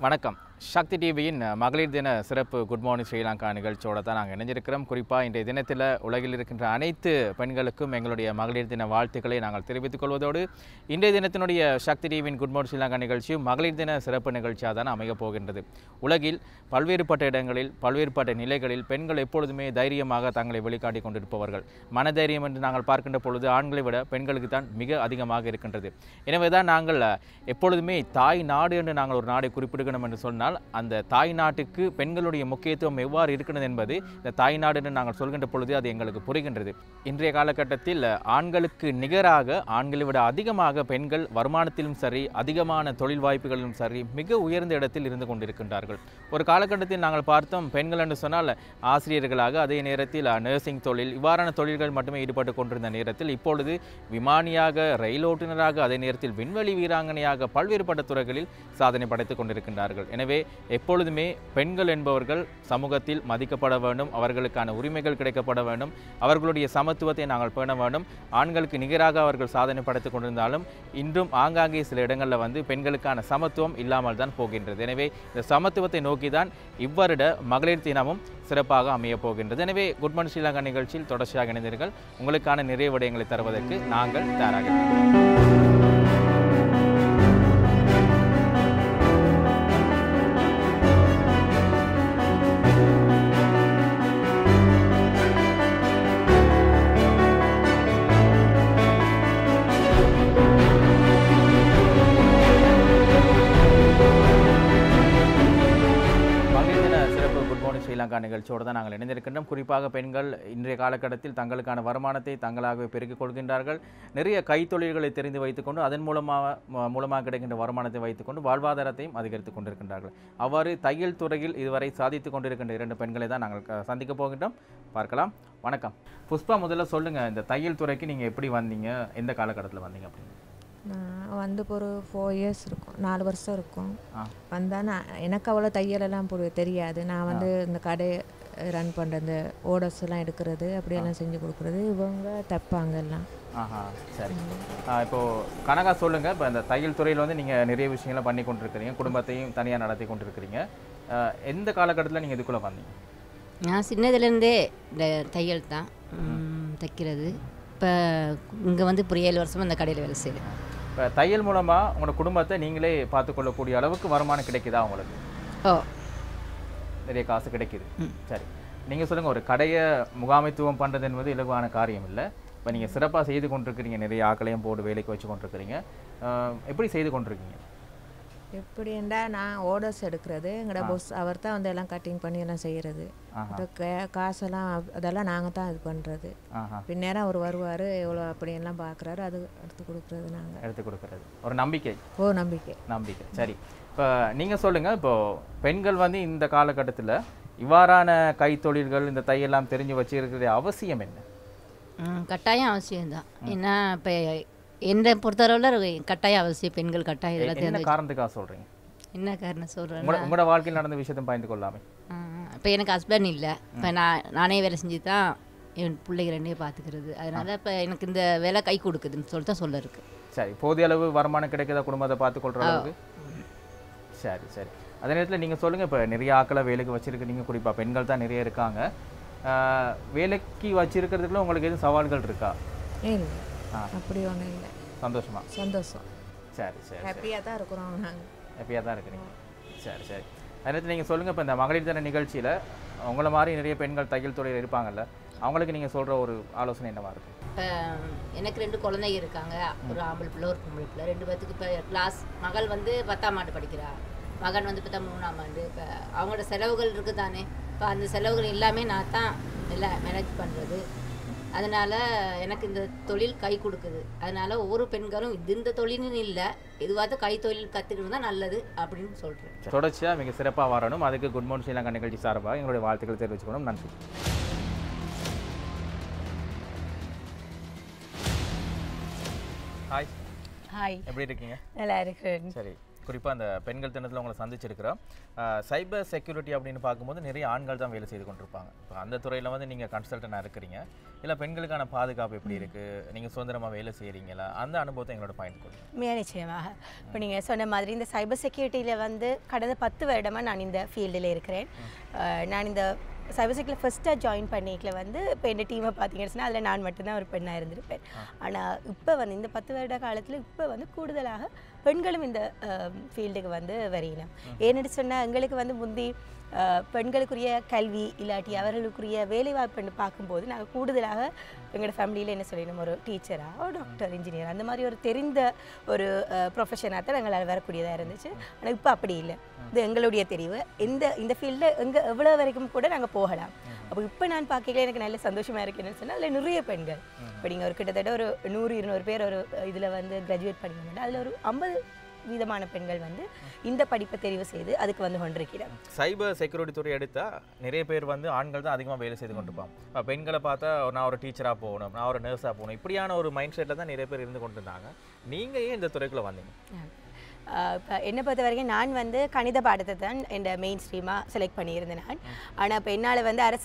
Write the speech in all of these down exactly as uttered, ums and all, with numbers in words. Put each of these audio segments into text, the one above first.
வணக்கம். சக்தி டிவியின் மகளிர் தின சிறப்பு குட் மார்னிங் ஸ்ரீலங்கா நிகழ்ச்சியோட தான் நாங்கள் இணைஞ்சிருக்கிறோம். குறிப்பாக இன்றைய தினத்தில் உலகில் இருக்கின்ற அனைத்து பெண்களுக்கும் எங்களுடைய மகளிர் தின வாழ்த்துக்களை நாங்கள் தெரிவித்துக் கொள்வதோடு இன்றைய தினத்தினுடைய சக்தி டிவியின் குட் மார்னிங் ஸ்ரீலங்கா நிகழ்ச்சியும் மகளிர் தின சிறப்பு நிகழ்ச்சியாக தான் அமையப் போகின்றது. உலகில் பல்வேறுபட்ட இடங்களில் பல்வேறுபட்ட நிலைகளில் பெண்கள் எப்பொழுதுமே தைரியமாக தங்களை வெளிக்காட்டி கொண்டிருப்பவர்கள். மனதைரியம் என்று நாங்கள் பார்க்கின்ற பொழுது ஆண்களை விட பெண்களுக்கு தான் மிக அதிகமாக இருக்கின்றது. எனவே தான் நாங்கள் எப்பொழுதுமே தாய் நாடு என்று நாங்கள் ஒரு நாடை குறிப்பிடுகிறோம் என்று சொன்னால் அந்த தாய் நாட்டுக்கு பெண்களுடைய முக்கியத்துவம் எவ்வாறு இருக்கிறது என்பது இந்த தாய் நாடு என்று நாங்கள் சொல்கின்ற பொழுது அது எங்களுக்கு புரிகின்றது. இன்றைய காலகட்டத்தில் ஆண்களுக்கு நிகராக ஆண்களை விட அதிகமாக பெண்கள் வருமானத்திலும் சரி அதிகமான தொழில் வாய்ப்புகளிலும் சரி மிக உயர்ந்த இடத்தில் இருந்து கொண்டிருக்கின்றார்கள். ஒரு காலகட்டத்தில் நாங்கள் பார்த்தோம் பெண்கள் என்று சொன்னால் ஆசிரியர்களாக அதே நேரத்தில் நர்சிங் தொழில் இவ்வாறான தொழில்கள் மட்டுமே ஈடுபட்டு கொண்டிருந்த நேரத்தில் இப்பொழுது விமானியாக ரயில் ஓட்டுநராக அதே நேரத்தில் விண்வெளி வீராங்கனையாக பல்வேறுபட்ட துறைகளில் சாதனை படைத்துக் கொண்டிருக்கின்றார்கள். எனவே எப்பொழுதுமே பெண்கள் என்பவர்கள் சமூகத்தில் மதிக்கப்பட வேண்டும், அவர்களுக்கான உரிமைகள் கிடைக்கப்பட வேண்டும், அவர்களுடைய சமத்துவத்தை நாங்கள் பேண வேண்டும். ஆண்களுக்கு நிகராக அவர்கள் சாதனை படைத்துக் கொண்டிருந்தாலும் இன்றும் ஆங்காங்கே சில இடங்களில் வந்து பெண்களுக்கான சமத்துவம் இல்லாமல் தான் போகின்றது. எனவே இந்த சமத்துவத்தை நோக்கி தான் இவ்வருட மகளிர் தினமும் சிறப்பாக அமையப் போகின்றது. எனவே குட் மார்னிங் ஸ்ரீலங்கா நிகழ்ச்சியில் தொடர்ச்சியாக இணைந்தீர்கள். உங்களுக்கான நிறைய விடயங்களை தருவதற்கு நாங்கள் தயாராக இருக்கிறோம். ஸ்ரீலங்கா நிகழ்ச்சியோடு தான் நாங்கள் இணைந்திருக்கின்றோம். குறிப்பாக பெண்கள் இன்றைய காலகட்டத்தில் தங்களுக்கான வருமானத்தை தங்களாகவே பெருக்கிக் கொள்கின்றார்கள். நிறைய கைத்தொழில்களை தெரிந்து வைத்துக்கொண்டு அதன் மூலமாக மூலமாக கிடைக்கின்ற வருமானத்தை வைத்துக்கொண்டு வாழ்வாதாரத்தையும் அதிகரித்துக் கொண்டிருக்கின்றார்கள். அவ்வாறு தையல் துறையில் இதுவரை சாதித்துக் கொண்டிருக்கின்ற இரண்டு பெண்களை தான் நாங்கள் சந்திக்க போகின்றோம். பார்க்கலாம். வணக்கம் புஷ்பா, முதல்ல சொல்லுங்கள், இந்த தையல் துறைக்கு நீங்கள் எப்படி வந்தீங்க, எந்த காலகட்டத்தில் வந்தீங்க அப்படின்னு? நான் வந்து இப்போ ஒரு ஃபோர் இயர்ஸ் இருக்கும், நாலு வருஷம் இருக்கும் வந்தால். நான் எனக்கு அவ்வளோ தையலெல்லாம் புரிய தெரியாது. நான் வந்து இந்த கடை ரன் பண்ணுற இந்த ஓடர்ஸ் எல்லாம் எடுக்கிறது அப்படியெல்லாம் செஞ்சு கொடுக்குறது, இவங்க தைப்பாங்க எல்லாம். ஆஹா, சரி. இப்போது கனகா சொல்லுங்கள், இப்போ இந்த தையல் துறையில் வந்து நீங்கள் நிறைய விஷயங்கள்லாம் பண்ணி கொண்டிருக்கிறீங்க, குடும்பத்தையும் தனியாக நடத்தி கொண்டிருக்கிறீங்க. எந்த காலகட்டத்தில் நீங்கள் இதுக்குள்ளே வந்தீங்க? நான் சின்னதுலேருந்தே இந்த தையல் தான் தைக்கிறது. இப்போ இங்கே வந்து இப்போ ஏழு வருஷமாக இந்த கடையில் வேலை செய்யுது. இப்போ தையல் மூலமாக உங்களோட குடும்பத்தை நீங்களே பார்த்துக்கொள்ளக்கூடிய அளவுக்கு வருமானம் கிடைக்குதா உங்களுக்கு? ஓ, நிறைய காசு கிடைக்குது. சரி, நீங்கள் சொல்லுங்கள், ஒரு கடையை முகாமைத்துவம் பண்ணுறது என்பது இலகுவான காரியம் இல்லை. இப்போ நீங்கள் சிறப்பாக செய்து கொண்டிருக்கிறீங்க, நிறைய ஆக்களையும் போட்டு வேலைக்கு வச்சு கொண்டிருக்கிறீங்க. எப்படி செய்து கொண்டிருக்கீங்க? எப்படின்னா நான் ஓடர்ஸ் எடுக்கிறது, எங்களோட பொஸ் அவர் தான் வந்து எல்லாம் கட்டிங் பண்ணி எல்லாம் செய்கிறது. காசெல்லாம் அதெல்லாம் நாங்கள் தான் இது பண்ணுறது. பின்னேரம் அவர் வருவார், எவ்வளோ அப்படியெல்லாம் பார்க்குறாரு, அது எடுத்து கொடுக்குறது நாங்கள் எடுத்து கொடுக்குறது. ஒரு நம்பிக்கை. ஓ, நம்பிக்கை நம்பிக்கை. சரி, இப்போ நீங்கள் சொல்லுங்கள், இப்போது பெண்கள் வந்து இந்த காலகட்டத்தில் இவ்வாறான கைத்தொழில்கள் இந்த தையெல்லாம் தெரிஞ்சு வச்சுருக்கிற அவசியம் என்ன? கட்டாயம் அவசியம்தான். ஏன்னா இப்போ என்னை பொறுத்தளவில் கட்டாயம் அவசியம், பெண்கள் கட்டாயம் இதெல்லாம் தெரிஞ்சு. காரணத்துக்காக சொல்கிறீங்க? என்ன காரணம் சொல்கிறேன், உங்களோட வாழ்க்கையில் நடந்த விஷயத்தை பயந்து கொள்ளாமே. இப்போ எனக்கு ஹஸ்பண்ட் இல்லை, இப்போ நான் நானே வேலை செஞ்சு தான் என் பிள்ளைங்க ரெண்டே பார்த்துக்கிறது. அதனால் இப்போ எனக்கு இந்த வேலை கை கொடுக்குதுன்னு சொல்லிட்டு தான் சொல்ல இருக்குது. சரி, போதிய அளவு வருமானம் கிடைக்குதா குடும்பத்தை பார்த்துக்கொள்கிற அளவுக்கு? சரி சரி. அதே நேரத்தில் நீங்கள் சொல்லுங்கள், இப்போ நிறைய ஆக்களை வேலைக்கு வச்சுருக்கிறீங்க, குறிப்பாக பெண்கள் தான் நிறைய இருக்காங்க. வேலைக்கு வச்சுருக்கிறதுக்குள்ள உங்களுக்கு எதுவும் சவால்கள் இருக்கா? இல்லை, அப்படி ஒன்றும் இல்லை. சந்தோஷமா? சந்தோஷம். சரி சரி, ஹாப்பியாக தான் இருக்கிறோம் நாங்கள். ஹாப்பியாக தான் இருக்கிறீங்க. சரி சரி. அதனால நீங்கள் சொல்லுங்கள், இப்போ இந்த மகளிர் தின நிகழ்ச்சியில் உங்களை மாதிரி நிறைய பெண்கள் தையல் துறையில் இருப்பாங்கல்ல, அவங்களுக்கு நீங்கள் சொல்கிற ஒரு ஆலோசனை என்னவா இருக்கும்? இப்போ எனக்கு ரெண்டு குழந்தைங்க இருக்காங்க, ஒரு ஆம்பளை பிள்ளை ஒரு பொம்பளை பிள்ளை. ரெண்டு பேத்துக்கு இப்போ கிளாஸ் மகள் வந்து பத்தாம் ஆண்டு படிக்கிறா, மகன் வந்து இப்போ தான் மூணாம் ஆண்டு. இப்போ அவங்களோட செலவுகள் இருக்குது தானே, இப்போ அந்த செலவுகள் எல்லாமே நான் தான் எல்லாம் மேனேஜ் பண்ணுறது. அதனால் எனக்கு இந்த தொழில் கை கொடுக்குது. அதனால் ஒவ்வொரு பெண்களும் இது இந்த தொழில்னு இல்லை, இதுவாக கை தொழில் கற்றுக்கிட்டு தான் நல்லது அப்படின்னு சொல்கிறேன். தொடர்ச்சியாக மிக சிறப்பாக வரணும். அதுக்கு குட் மார்னிங் ஸ்ரீலங்கா நிகழ்ச்சி சார்பாக எங்களுடைய வாழ்த்துக்கள் தெரிவிச்சுக்கணும். நன்றி. ஹாய். ஹாய், எப்படி இருக்கீங்க? நல்லா இருக்கேன். சரி, குறிப்பாக அந்த பெண்கள் தினத்தில் உங்களை சந்திச்சிருக்கிறோம். சைபர் செக்யூரிட்டி அப்படின்னு பார்க்கும்போது நிறைய ஆண்கள் தான் வேலை செய்து கொண்டிருப்பாங்க. இப்போ அந்த துறையில் வந்து நீங்கள் கன்சல்டண்டாக இருக்கிறீங்க, இல்லை பெண்களுக்கான பாதுகாப்பு எப்படி இருக்குது, நீங்கள் சுதந்திரமாக வேலை செய்கிறீங்களா, அந்த அனுபவத்தை எங்களோட பயன்படுத்தும். மிக நிச்சயமாக. இப்போ நீங்கள் சொன்ன மாதிரி இந்த சைபர் செக்யூரிட்டியில் வந்து கடந்த பத்து வருடமாக நான் இந்த ஃபீல்டில் இருக்கிறேன். நான் இந்த சைபர் செக்யூரிட்டியில் ஃபஸ்ட்டாக ஜாயின் பண்ணிக்கல வந்து இப்போ என் டீமை பார்த்தீங்கன்னு சொன்னால் அதில் நான் மட்டும்தான் ஒரு பெண்ணாக இருந்திருப்பேன். ஆனால் இப்போ வந்து இந்த பத்து வருட காலத்தில் இப்போ வந்து கூடுதலாக பெண்களும் இந்த ஃபீல்டுக்கு வந்து வரையினோம். ஏன்னு சொன்னால் எங்களுக்கு வந்து முந்தி பெண்களுக்குரிய கல்வி இல்லாட்டி அவர்களுக்குரிய வேலைவாய்ப்புன்னு பார்க்கும்போது நாங்கள் கூடுதலாக எங்களோட ஃபேமிலியில் என்ன சொல்லிடணும், ஒரு டீச்சராக ஒரு டாக்டர் இன்ஜினியர் அந்த மாதிரி ஒரு தெரிந்த ஒரு ப்ரொஃபஷனாக தான் எங்களால் வரக்கூடியதாக இருந்துச்சு. ஆனால் இப்போ அப்படி இல்லை. இது எங்களுடைய தெரிவு. இந்த இந்த ஃபீல்டில் எங்கே எவ்வளோ வரைக்கும் கூட நாங்கள் போகலாம். அப்போ இப்போ நான் பார்க்கல எனக்கு நல்ல சந்தோஷமாக இருக்குன்னு சொன்னால் அதில் நிறைய பெண்கள் இப்போ நீங்கள் ஒரு கிட்டத்தட்ட ஒரு நூறு இருநூறு பேர் ஒரு இதில் வந்து கிராஜுவேட் பண்ணிக்கணும். அதில் ஒரு ஐம்பது விதமான பெண்கள் வந்து இந்த படிப்பை தெரிவு செய்து அதுக்கு வந்து கொண்டிருக்கிறாங்க. சைபர் செக்யூரிட்டி துறை எடுத்தால் நிறைய பேர் வந்து ஆண்கள் தான் அதிகமாக வேலை செய்து கொண்டிருப்பாங்க. இப்போ பெண்களை பார்த்தா நான் ஒரு டீச்சராக போகணும், நான் ஒரு நர்ஸாக போகணும், இப்படியான ஒரு மைண்ட் செட்டில் தான் நிறைய பேர் இருந்து கொண்டிருந்தாங்க. நீங்கள் ஏன் இந்த துறைக்குள்ளே வந்தீங்க? இப்போ என்னை பொறுத்த வரைக்கும் நான் வந்து கணித பாடத்தை தான் என் மெயின் ஸ்ட்ரீமாக செலக்ட் பண்ணியிருந்தேன் நான். ஆனால் இப்போ என்னால் வந்து அரச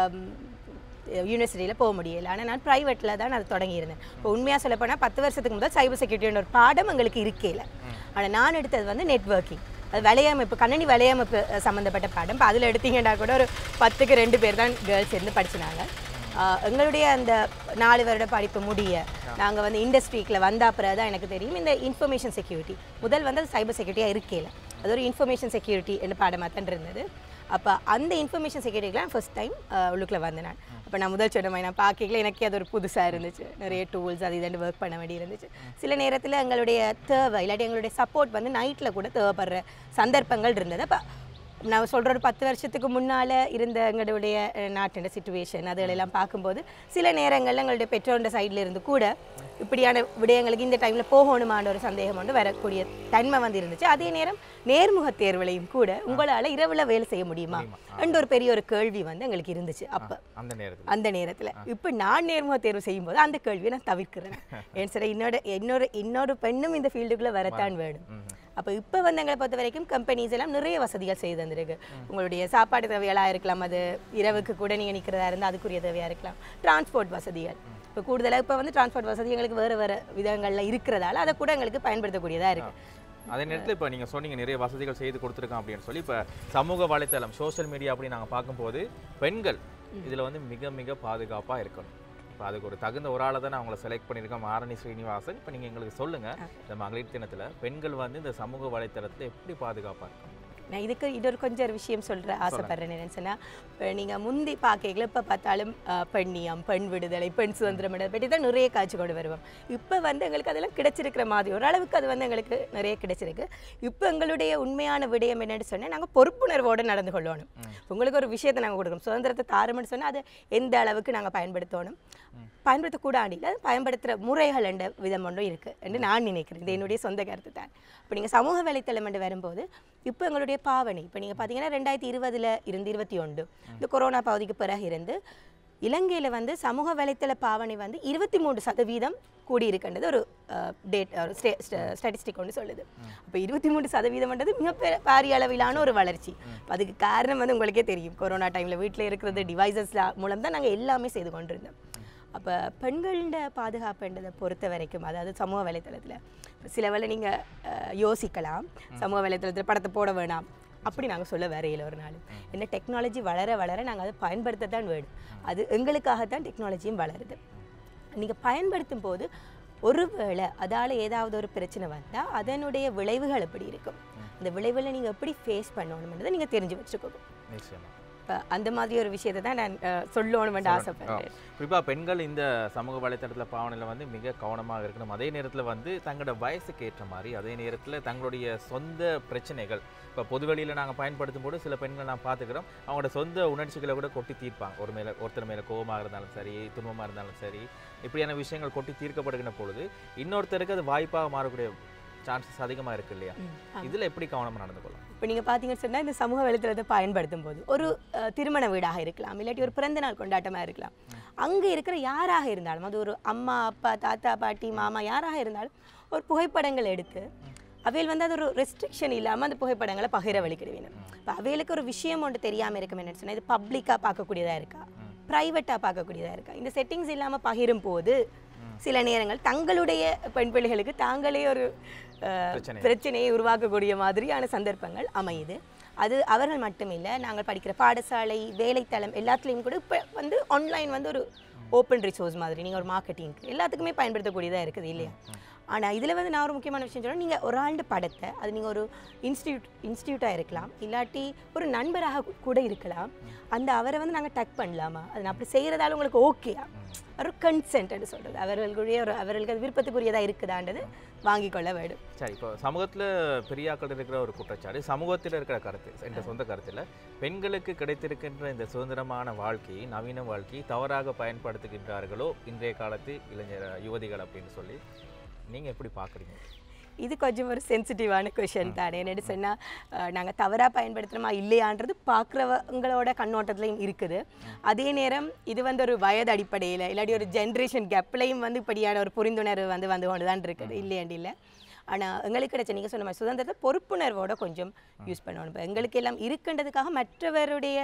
யூனிவர்சிட்டியில் போக முடியலை. ஆனால் நான் ப்ரைவேட்டில் தான் அது தொடங்கியிருந்தேன். இப்போ உண்மையாக சொல்ல போனால் பத்து வருஷத்துக்கு முதல் சைபர் செக்யூரிட்டின்ற ஒரு பாடம் எங்களுக்கு இருக்கல. ஆனால் நான் எடுத்தது வந்து நெட்வொர்க்கிங், அது வலையமைப்பு, கணினி வலையமைப்பு சம்மந்தப்பட்ட பாடம். இப்போ அதில் எடுத்தீங்கன்னா கூட ஒரு பத்துக்கு ரெண்டு பேர் தான் கேர்ள்ஸ் இருந்து படிச்சினாங்க. எங்களுடைய அந்த நாலு வருட படிப்பு முடிய நாங்கள் வந்து இண்டஸ்ட்ரிக்கில் வந்த அப்புறம் தான் எனக்கு தெரியும் இந்த இன்ஃபர்மேஷன் செக்யூரிட்டி. முதல் வந்து அது சைபர் செக்யூரிட்டியாக இருக்கல, அது ஒரு இன்ஃபர்மேஷன் செக்யூரிட்டி என்ற பாடமாக தான் இருந்தது. அப்போ அந்த இன்ஃபர்மேஷன் செக்யூரிட்டிக்கெலாம் ஃபர்ஸ்ட் டைம் உள்ளுக்குள்ளே வந்தேன் நான். அப்போ நான் முதல் சொன்ன மாதிரி நான் பார்க்கல எனக்கே அது ஒரு புதுசாக இருந்துச்சு. நிறைய டூல்ஸ் அது இதெண்டு ஒர்க் பண்ண வேண்டி இருந்துச்சு. சில நேரத்தில் எங்களுடைய தேவை இல்லாட்டி எங்களுடைய சப்போர்ட் வந்து நைட்டில் கூட தேவைப்படுற சந்தர்ப்பங்கள் இருந்தது. அப்போ நான் சொல்கிற ஒரு பத்து வருஷத்துக்கு முன்னால் இருந்த எங்களுடைய நாட்டின சிச்சுவேஷன் அதுகளெல்லாம் பார்க்கும்போது சில நேரங்களில் எங்களுடைய பெற்றோருடைய சைடில் இருந்து கூட இப்படியான விடயங்களுக்கு இந்த டைமில் போகணுமான ஒரு சந்தேகம் வந்து வரக்கூடிய தன்மை வந்து இருந்துச்சு. அதே நேரம் நேர்முக தேர்வுலையும் கூட உங்களால் இரவில் வேலை செய்ய முடியுமா என்ற ஒரு பெரிய ஒரு கேள்வி வந்து எங்களுக்கு இருந்துச்சு அப்போ அந்த நேரத்தில். அந்த நேரத்தில் இப்போ நான் நேர்முக தேர்வு செய்யும்போது அந்த கேள்வியை நான் தவிர்க்கிறேன். ஏன் சார் இன்னொரு இன்னொரு இன்னொரு பெண்ணும் இந்த ஃபீல்டுக்குள்ளே வரத்தான் வேணும். அப்போ இப்போ வந்து எங்களை பொறுத்த வரைக்கும் கம்பெனிஸ் எல்லாம் நிறைய வசதிகள் செய்து தந்துருக்கு. உங்களுடைய சாப்பாடு தேவையாக இருக்கலாம், அது இரவுக்கு கூட நீங்கள் நிற்கிறதா இருந்தால் அதுக்குரிய தேவையாக இருக்கலாம். டிரான்ஸ்போர்ட் வசதிகள் இப்போ கூடுதலாக இப்போ வந்து டிரான்ஸ்போர்ட் வசதி எங்களுக்கு வேறு வேறு விதங்களில் இருக்கிறதால அதை கூட எங்களுக்கு பயன்படுத்தக்கூடியதாக இருக்குது. அதே நேரத்தில் இப்போ நீங்கள் சொன்னீங்க நிறைய வசதிகள் செய்து கொடுத்துருக்கோம் அப்படின்னு சொல்லி. இப்போ சமூக வலைத்தளம் சோஷியல் மீடியா அப்படின்னு நாங்கள் பார்க்கும்போது பெண்கள் இதில் வந்து மிக மிக பாதுகாப்பாக இருக்கணும். இப்போ அதுக்கு ஒரு தகுந்த ஒரு ஆளை தான் நான் அவங்களை செலக்ட் பண்ணியிருக்கேன், ஆரணி ஸ்ரீனிவாசன். இப்போ நீங்கள் எங்களுக்கு சொல்லுங்கள், இந்த மகளிர் தினத்தில் பெண்கள் வந்து இந்த சமூக வலைத்தளத்தில் எப்படி பாதுகாப்பாக இருக்கணும்? நான் இதுக்கு இன்னொரு கொஞ்சம் ஒரு விஷயம் சொல்கிற ஆசைப்படுறேன். என்னன்னு சொன்னால் இப்போ நீங்கள் முந்தி பார்க்கல இப்போ பார்த்தாலும் பெண்ணியம், பெண் விடுதலை, பெண் சுதந்திரம் பற்றி தான் நிறைய காட்சி கொண்டு வருவோம். இப்போ வந்து எங்களுக்கு அதெல்லாம் கிடைச்சிருக்கிற மாதிரி ஓரளவுக்கு அது வந்து எங்களுக்கு நிறைய கிடைச்சிருக்கு. இப்போ எங்களுடைய உண்மையான விடயம் என்னென்னு சொன்னால் நாங்கள் பொறுப்புணர்வோடு நடந்து கொள்ளணும். உங்களுக்கு ஒரு விஷயத்தை நாங்கள் கொடுக்கணும், சுதந்திரத்தை தாரம்னு சொன்னால் அதை எந்த அளவுக்கு நாங்கள் பயன்படுத்தணும், பயன்படுத்தக்கூடாது பயன்படுத்துகிற முறைகள் என்ற விதம் ஒன்றும் இருக்குது என்று நான் நினைக்கிறேன். இது என்னுடைய சொந்த கருத்து தான். இப்போ நீங்கள் சமூக வலைத்தளம் என்று வரும்போது இப்போ எங்களுடைய பாவனை இப்போ நீங்கள் பார்த்தீங்கன்னா ரெண்டாயிரத்தி இருபதில் இருந்து இருபத்தி ஒன்று இந்த கொரோனா பகுதிக்கு பிறகு இருந்து இலங்கையில் வந்து சமூக வலைத்தள பாவனை வந்து இருபத்தி மூன்று சதவீதம் கூடியிருக்கின்றது ஒரு டேட் ஒரு ஸ்டே ஸ்டாட்டிஸ்டிக் ஒன்று சொல்லுது. அப்போ இருபத்தி மூன்று சதவீதம்ன்றது மிக பாரிய அளவிலான ஒரு வளர்ச்சி. அதுக்கு காரணம் வந்து உங்களுக்கே தெரியும், கொரோனா டைமில் வீட்டில் இருக்கிறது டிவைசஸ் மூலம் தான் நாங்கள் எல்லாமே செய்து கொண்டிருந்தோம். அப்போ பெண்களோட பாதுகாப்புன்றதை பொறுத்த வரைக்கும் அதாவது சமூக வலைத்தளத்தில் சில வேளை நீங்கள் யோசிக்கலாம், சமூக வலைத்தளத்தில் படத்தை போட வேணாம் அப்படி நாங்கள் சொல்ல வரையில் ஒரு நாள். என்ன டெக்னாலஜி வளர வளர நாங்கள் அதை பயன்படுத்தத்தான் வேணும். அது எங்களுக்காகத்தான் டெக்னாலஜியும் வளருது. நீங்கள் பயன்படுத்தும் போது ஒருவேளை அதால் ஏதாவது ஒரு பிரச்சனை வந்தால் அதனுடைய விளைவுகள் எப்படி இருக்கும், அந்த விளைவுகளை நீங்கள் எப்படி ஃபேஸ் பண்ணணுன்றதை நீங்கள் தெரிஞ்சு வச்சுக்கோங்க. அந்த மாதிரி ஒரு விஷயத்தை தான் நான் சொல்லணும்னு ஆசைப்படுறேன். குறிப்பாக பெண்கள் இந்த சமூக வலைத்தளத்தில் பாவனையில் வந்து மிக கவனமாக இருக்கணும். அதே நேரத்தில் வந்து தங்களோட வயசுக்கு ஏற்ற மாதிரி அதே நேரத்தில் தங்களுடைய சொந்த பிரச்சனைகள் இப்போ பொதுவெளியில் நாங்கள் பயன்படுத்தும் போது சில பெண்கள் நான் பார்த்துக்கிறோம், அவங்களோட சொந்த உணர்ச்சிகளை கூட கொட்டி தீர்ப்பாங்க. ஒரு மேலே ஒருத்தர் மேலே கோபமாக இருந்தாலும் சரி, துன்பமாக இருந்தாலும் சரி, இப்படியான விஷயங்கள் கொட்டி தீர்க்கப்படுகிற பொழுது இன்னொருத்தருக்கு அது வாய்ப்பாக மாறக்கூடிய சான்சஸ் அதிகமாக இருக்குது இல்லையா? இதில் எப்படி கவனமாக நடந்து கொள்ளலாம்? இப்போ நீங்கள் பார்த்தீங்கன்னு சொன்னால் இந்த சமூக வலைத்தளத்தை பயன்படுத்தும் போது ஒரு திருமண வீடாக இருக்கலாம், இல்லாட்டி ஒரு பிறந்த நாள் கொண்டாட்டமாக இருக்கலாம், அங்கே இருக்கிற யாராக இருந்தாலும் அது ஒரு அம்மா அப்பா தாத்தா பாட்டி மாமா யாராக இருந்தாலும் ஒரு புகைப்படங்கள் எடுத்து அவையில் வந்து அது ஒரு ரெஸ்ட்ரிக்ஷன் இல்லாமல் அந்த புகைப்படங்களை பகிர வழிக்கிடுவேன். இப்போ அவைகளுக்கு ஒரு விஷயம் ஒன்று தெரியாமல் இருக்கும் என்னன்னு சொன்னால், இது பப்ளிக்காக பார்க்கக்கூடியதாக இருக்கா, ப்ரைவேட்டாக பார்க்கக்கூடியதாக இருக்கா. இந்த செட்டிங்ஸ் இல்லாமல் பகிரும் போது சில நேரங்கள் தங்களுடைய பெண் பிள்ளைகளுக்கு தாங்களே ஒரு பிரச்சனையை உருவாக்கக்கூடிய மாதிரியான சந்தர்ப்பங்கள் அமையுது. அது அவர்கள் மட்டுமில்லை, நாங்கள் படிக்கிற பாடசாலை, வேலைத்தளம் எல்லாத்துலேயும் கூட இப்போ வந்து ஆன்லைன் வந்து ஒரு ஓப்பன் ரிசோர்ஸ் மாதிரி நீங்கள் ஒரு மார்க்கெட்டிங்க்கு எல்லாத்துக்குமே பயன்படுத்தக்கூடியதாக இருக்குது இல்லையா. ஆனால் இதில் வந்து நான் ஒரு முக்கியமான விஷயம் சொல்கிறேன், நீங்கள் ஒரு ஆண்டு படத்தை அது நீங்கள் ஒரு இன்ஸ்டியூட் இன்ஸ்டியூட்டாக இருக்கலாம், இல்லாட்டி ஒரு நண்பராக கூட இருக்கலாம், அந்த அவரை வந்து நாங்கள் டக் பண்ணலாமா, அது நான் அப்படி செய்கிறதால உங்களுக்கு ஓகேயா, ஒரு கன்சென்ட்னு சொல்கிறது அவர்களுடைய ஒரு அவர்களுக்கு அது விருப்பத்துக்குரியதாக இருக்குதான்றது வாங்கி கொள்ள வேண்டும். சரி, இப்போ சமூகத்தில் பெரியாக்கள் இருக்கிற ஒரு குற்றச்சாட்டு, சமூகத்தில் இருக்கிற கருத்து என்ற சொந்த கருத்தில் பெண்களுக்கு கிடைத்திருக்கின்ற இந்த சுதந்திரமான வாழ்க்கையை, நவீன வாழ்க்கையை தவறாக பயன்படுத்துகின்றார்களோ இன்றைய காலத்து இளைஞர் யுவதிகள் அப்படின்னு சொல்லி நீங்கள் எப்படி பார்க்குறீங்க? இது கொஞ்சம் ஒரு சென்சிட்டிவான கொஷின் தானே. என்னென்னு சொன்னால், நாங்கள் தவறாக பயன்படுத்துகிறோமா இல்லையான்றது பார்க்குறவங்களோட கண்ணோட்டத்துலையும் இருக்குது. அதே நேரம் இது வந்து ஒரு வயது அடிப்படையில் இல்லாட்டி ஒரு ஜென்ரேஷன் கேப்லையும் வந்து இப்படியான ஒரு புரிந்துணர்வு வந்து வந்து கொண்டு தான் இருக்குது, இல்லையாண்டி இல்லை. ஆனால் எங்களுக்கு கிடைச்ச நீங்கள் சொன்ன மாதிரி சுதந்திரத்தை பொறுப்புணர்வோடு கொஞ்சம் யூஸ் பண்ணணும். இப்போ எங்களுக்கு எல்லாம் இருக்கின்றதுக்காக மற்றவருடைய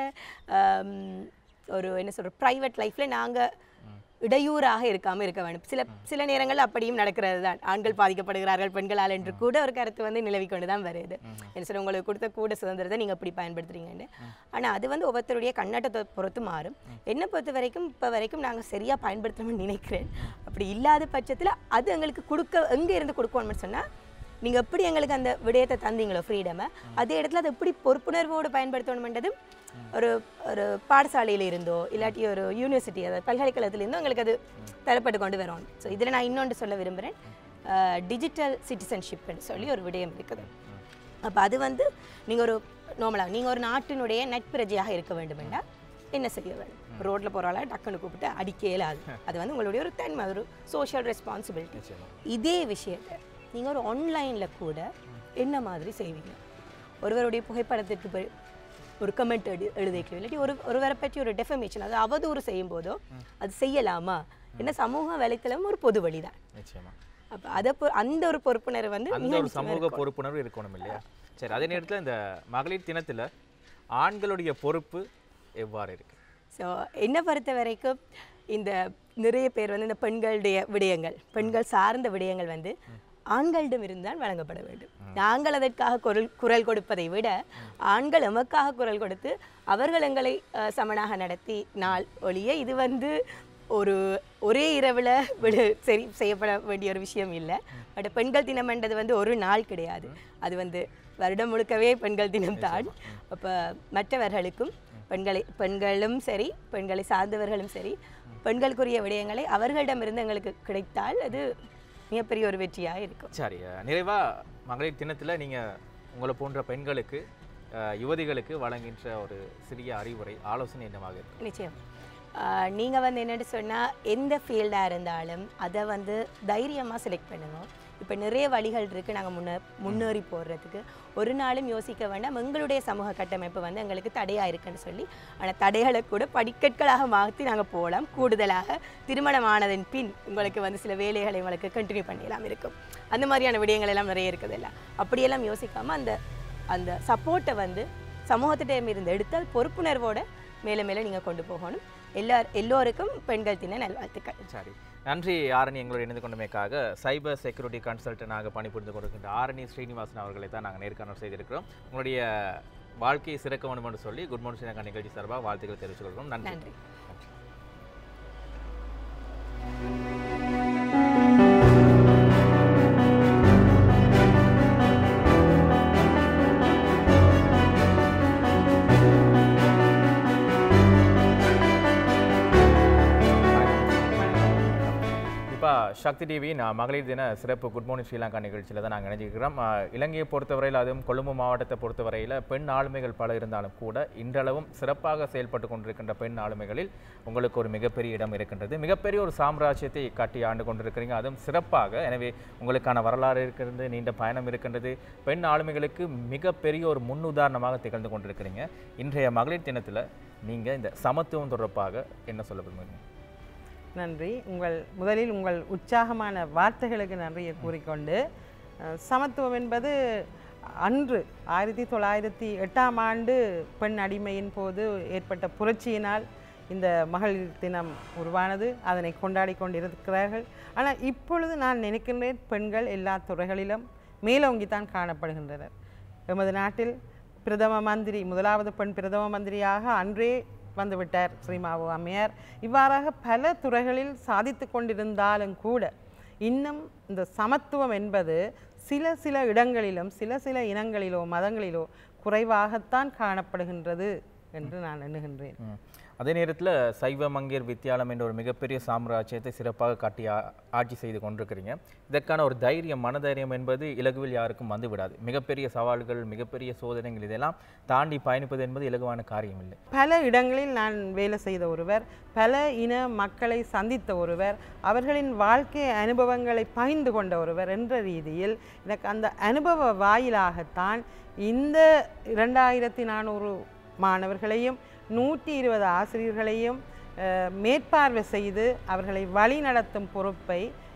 ஒரு என்ன சொல்கிற ப்ரைவேட் லைஃப்பில் நாங்கள் இடையூறாக இருக்காமல் இருக்க வேண்டும். சில சில நேரங்கள் அப்படியும் நடக்கிறது தான். ஆண்கள் பாதிக்கப்படுகிறார்கள் பெண்களால் என்று கூட ஒரு கருத்து வந்து நிலவி கொண்டு தான் வருது. என்ன சொல்ல, உங்களுக்கு கொடுத்த கூட சுதந்திரத்தை நீங்கள் இப்படி பயன்படுத்துறீங்கன்னு. ஆனால் அது வந்து ஒவ்வொருத்தருடைய கண்ணாட்டத்தை பொறுத்து மாறும். என்னை பொறுத்த வரைக்கும் இப்போ வரைக்கும் நாங்கள் சரியாக பயன்படுத்தணும்னு நினைக்கிறேன். அப்படி இல்லாத பட்சத்தில் அது எங்களுக்கு கொடுக்க எங்கே இருந்து கொடுக்கணும்னு சொன்னால், நீங்கள் எப்படி எங்களுக்கு அந்த விடயத்தை தந்தீங்களோ ஃப்ரீடமை, அதே இடத்துல அதை எப்படி பொறுப்புணர்வோடு பயன்படுத்தணும்ன்றது ஒரு ஒரு பாடசாலையில் இருந்தோ இல்லாட்டி ஒரு யூனிவர்சிட்டி அதாவது பல்கலைக்கழகத்திலிருந்தோ எங்களுக்கு அது தரப்பட்டு கொண்டு வரணும். ஸோ இதில் நான் இன்னொன்று சொல்ல விரும்புகிறேன், டிஜிட்டல் சிட்டிசன்ஷிப்னு சொல்லி ஒரு விடயம் இருக்குது. அப்போ அது வந்து நீங்கள் ஒரு நார்மலாக நீங்கள் ஒரு நாட்டினுடைய நட்பிரஜையாக இருக்க வேண்டும் என்றால் என்ன செய்ய வேண்டும்? ரோட்டில் போகிறால டக்குன்னு கூப்பிட்டு அடிக்க இயலாது. அது வந்து உங்களுடைய ஒரு தன்மை, ஒரு சோஷியல் ரெஸ்பான்சிபிலிட்டி. இதே விஷயத்தை நீங்கள் ஒரு ஆன்லைனில் கூட என்ன மாதிரி செய்வீங்க? ஒருவருடைய புகைப்படத்திற்கு ஒரு கமெண்ட் எழு எழுதிக்கணும் இல்லாட்டி ஒரு ஒருவரை பற்றி ஒரு டெஃபமேஷன், அது அவதூறு செய்யும் போதோ அது செய்யலாமா? என்ன சமூக வலைத்தளம் ஒரு பொது வழிதான். அப்போ அதை அந்த ஒரு பொறுப்புணர்வு வந்து அந்த ஒரு சமூக பொறுப்புணர்வு இருக்கணும் இல்லையா? சரி, அதே நேரத்தில் இந்த மகளிர் தினத்தில் ஆண்களுடைய பொறுப்பு எவ்வாறு இருக்கு? ஸோ என்னை பொறுத்த வரைக்கும் இந்த நிறைய பேர் வந்து இந்த பெண்களுடைய விடயங்கள், பெண்கள் சார்ந்த விடயங்கள் வந்து ஆண்களிடம் இருந்தால் வழங்கப்பட வேண்டும். நாங்கள் அதற்காக குரல் குரல் கொடுப்பதை விட ஆண்கள் எமக்காக குரல் கொடுத்து அவர்கள் எங்களை சமனாக நடத்தி நாள் ஒழிய இது வந்து ஒரு ஒரே இரவில் விடு சரி செய்யப்பட வேண்டிய ஒரு விஷயம் இல்லை. பட் பெண்கள் தினம் என்றது வந்து ஒரு நாள் கிடையாது, அது வந்து வருடம் முழுக்கவே பெண்கள் தினம் தான். அப்போ மற்றவர்களுக்கும் பெண்களை பெண்களும் சரி பெண்களை சார்ந்தவர்களும் சரி பெண்களுக்குரிய விடயங்களை அவர்களிடமிருந்து எங்களுக்கு கிடைத்தால் அது மிகப்பெரிய ஒரு வெற்றியாக இருக்கும். சரி, நிறைவாக மகளிர் தினத்தில் நீங்கள் உங்களை போன்ற பெண்களுக்கு யுவதிகளுக்கு வழங்குகின்ற ஒரு சிறிய அறிவுரை ஆலோசனை என்னவாக இருக்கும்? நிச்சயம், நீங்கள் வந்து என்னென்னு சொன்னால் எந்த ஃபீல்டாக இருந்தாலும் அதை வந்து தைரியமாக செலக்ட் பண்ணுங்க. இப்போ நிறைய வழிகள் இருக்குது நாங்கள் முன்னே முன்னேறி போடுறதுக்கு. ஒரு நாளும் யோசிக்க வேண்டாம் எங்களுடைய சமூக கட்டமைப்பு வந்து எங்களுக்கு தடையாக இருக்குன்னு சொல்லி. ஆனால் தடைகளை கூட படிக்கற்களாக மாற்றி நாங்கள் போகலாம். கூடுதலாக திருமணமானதன் பின் உங்களுக்கு வந்து சில வேலைகளை உங்களுக்கு கண்டினியூ பண்ணிடலாம் இருக்கும். அந்த மாதிரியான விடயங்கள் எல்லாம் நிறைய இருக்குது இல்லை. அப்படியெல்லாம் யோசிக்காமல் அந்த அந்த சப்போர்ட்டை வந்து சமூகத்திடம் இருந்து எடுத்தால் பொறுப்புணர்வோடு மேலே மேலே நீங்கள் கொண்டு போகணும். எல்லார் எல்லோருக்கும் பெண்கள் தின நல்வாழ்த்துக்கள். சரி, நன்றி ஆரணி. எங்களோட இணைந்து கொண்டமைக்காக சைபர் செக்யூரிட்டி கன்சல்டனாக பணிபுரிந்து கொண்டிருக்கின்ற ஆரணி ஸ்ரீனிவாசன் அவர்களை தான் நாங்கள் நேர்காணல் செய்திருக்கிறோம். உங்களுடைய வாழ்க்கையை சிறக்க வேண்டும் என்று சொல்லி குட் மார்னிங் ஸ்ரீலங்கா நிகழ்ச்சி சார்பாக வாழ்த்துக்கள் தெரிவித்துக் கொள்கிறோம். நன்றி. நன்றி. சக்தி டிவியின் மகளிர் தின சிறப்பு குட் மார்னிங் ஸ்ரீலங்கா நிகழ்ச்சியில் தான் நாங்கள் இணைஞ்சிருக்கிறோம். இலங்கையை பொறுத்தவரையில் அதுவும் கொழும்பு மாவட்டத்தை பொறுத்தவரையில் பெண் ஆளுமைகள் பல இருந்தாலும் கூட இன்றளவும் சிறப்பாக செயல்பட்டு கொண்டிருக்கின்ற பெண் ஆளுமைகளில் உங்களுக்கு ஒரு மிகப்பெரிய இடம் இருக்கின்றது. மிகப்பெரிய ஒரு சாம்ராஜ்யத்தை கட்டி ஆண்டு கொண்டிருக்கிறீங்க, அதுவும் சிறப்பாக. எனவே உங்களுக்கான வரலாறு இருக்கிறது, நீண்ட பயணம் இருக்கின்றது. பெண் ஆளுமைகளுக்கு மிகப்பெரிய ஒரு முன்னுதாரணமாக திகழ்ந்து கொண்டிருக்கிறீங்க. இன்றைய மகளிர் தினத்தில் நீங்கள் இந்த சமத்துவம் தொடர்பாக என்ன சொல்ல விரும்புகிறீங்க? நன்றி. உங்கள் முதலில் உங்கள் உற்சாகமான வார்த்தைகளுக்கு நன்றியை கூறிக்கொண்டு சமத்துவம் என்பது அன்று ஆயிரத்தி தொள்ளாயிரத்தி எட்டாம் ஆண்டு பெண் அடிமையின் போது ஏற்பட்ட புரட்சியினால் இந்த மகளிர் தினம் உருவானது. அதனை கொண்டாடி கொண்டிருக்கிறார்கள். ஆனால் இப்பொழுது நான் நினைக்கின்றேன் பெண்கள் எல்லா துறைகளிலும் மேலோங்கித்தான் காணப்படுகின்றனர். எமது நாட்டில் பிரதம மந்திரி முதலாவது பெண் பிரதம மந்திரியாக அன்றே வந்துவிட்டார் ஸ்ரீமாவு அம்மையார். இவ்வாறாக பல துறைகளில் சாதித்து கொண்டிருந்தாலும் கூட இன்னும் இந்த சமத்துவம் என்பது சில சில இடங்களிலும் சில சில இனங்களிலோ மதங்களிலோ குறைவாகத்தான் காணப்படுகின்றது என்று நான் எண்ணுகின்றேன். அதே நேரத்தில் சைவ மங்கையர் வித்தியாலயம் என்ற ஒரு மிகப்பெரிய சாம்ராஜ்யத்தை சிறப்பாக காட்டி ஆட்சி செய்து கொண்டிருக்கிறீங்க. இதற்கான ஒரு தைரியம் மனதைரியம் என்பது இலகுவில் யாருக்கும் வந்து விடாது. மிகப்பெரிய சவால்கள் மிகப்பெரிய சோதனைகள் இதெல்லாம் தாண்டி பயணிப்பது என்பது இலகுவான காரியம் இல்லை. பல இடங்களில் நான் வேலை செய்த ஒருவர், பல இன மக்களை சந்தித்த ஒருவர், அவர்களின் வாழ்க்கை அனுபவங்களை பகிர்ந்து கொண்ட ஒருவர் என்ற ரீதியில் எனக்கு அந்த அனுபவ வாயிலாகத்தான் இந்த இரண்டாயிரத்தி நானூறு மாணவர்களையும் நூற்றி இருபது ஆசிரியர்களையும் மேற்பார்வை செய்து அவர்களை வழி நடத்தும் பொறுப்பை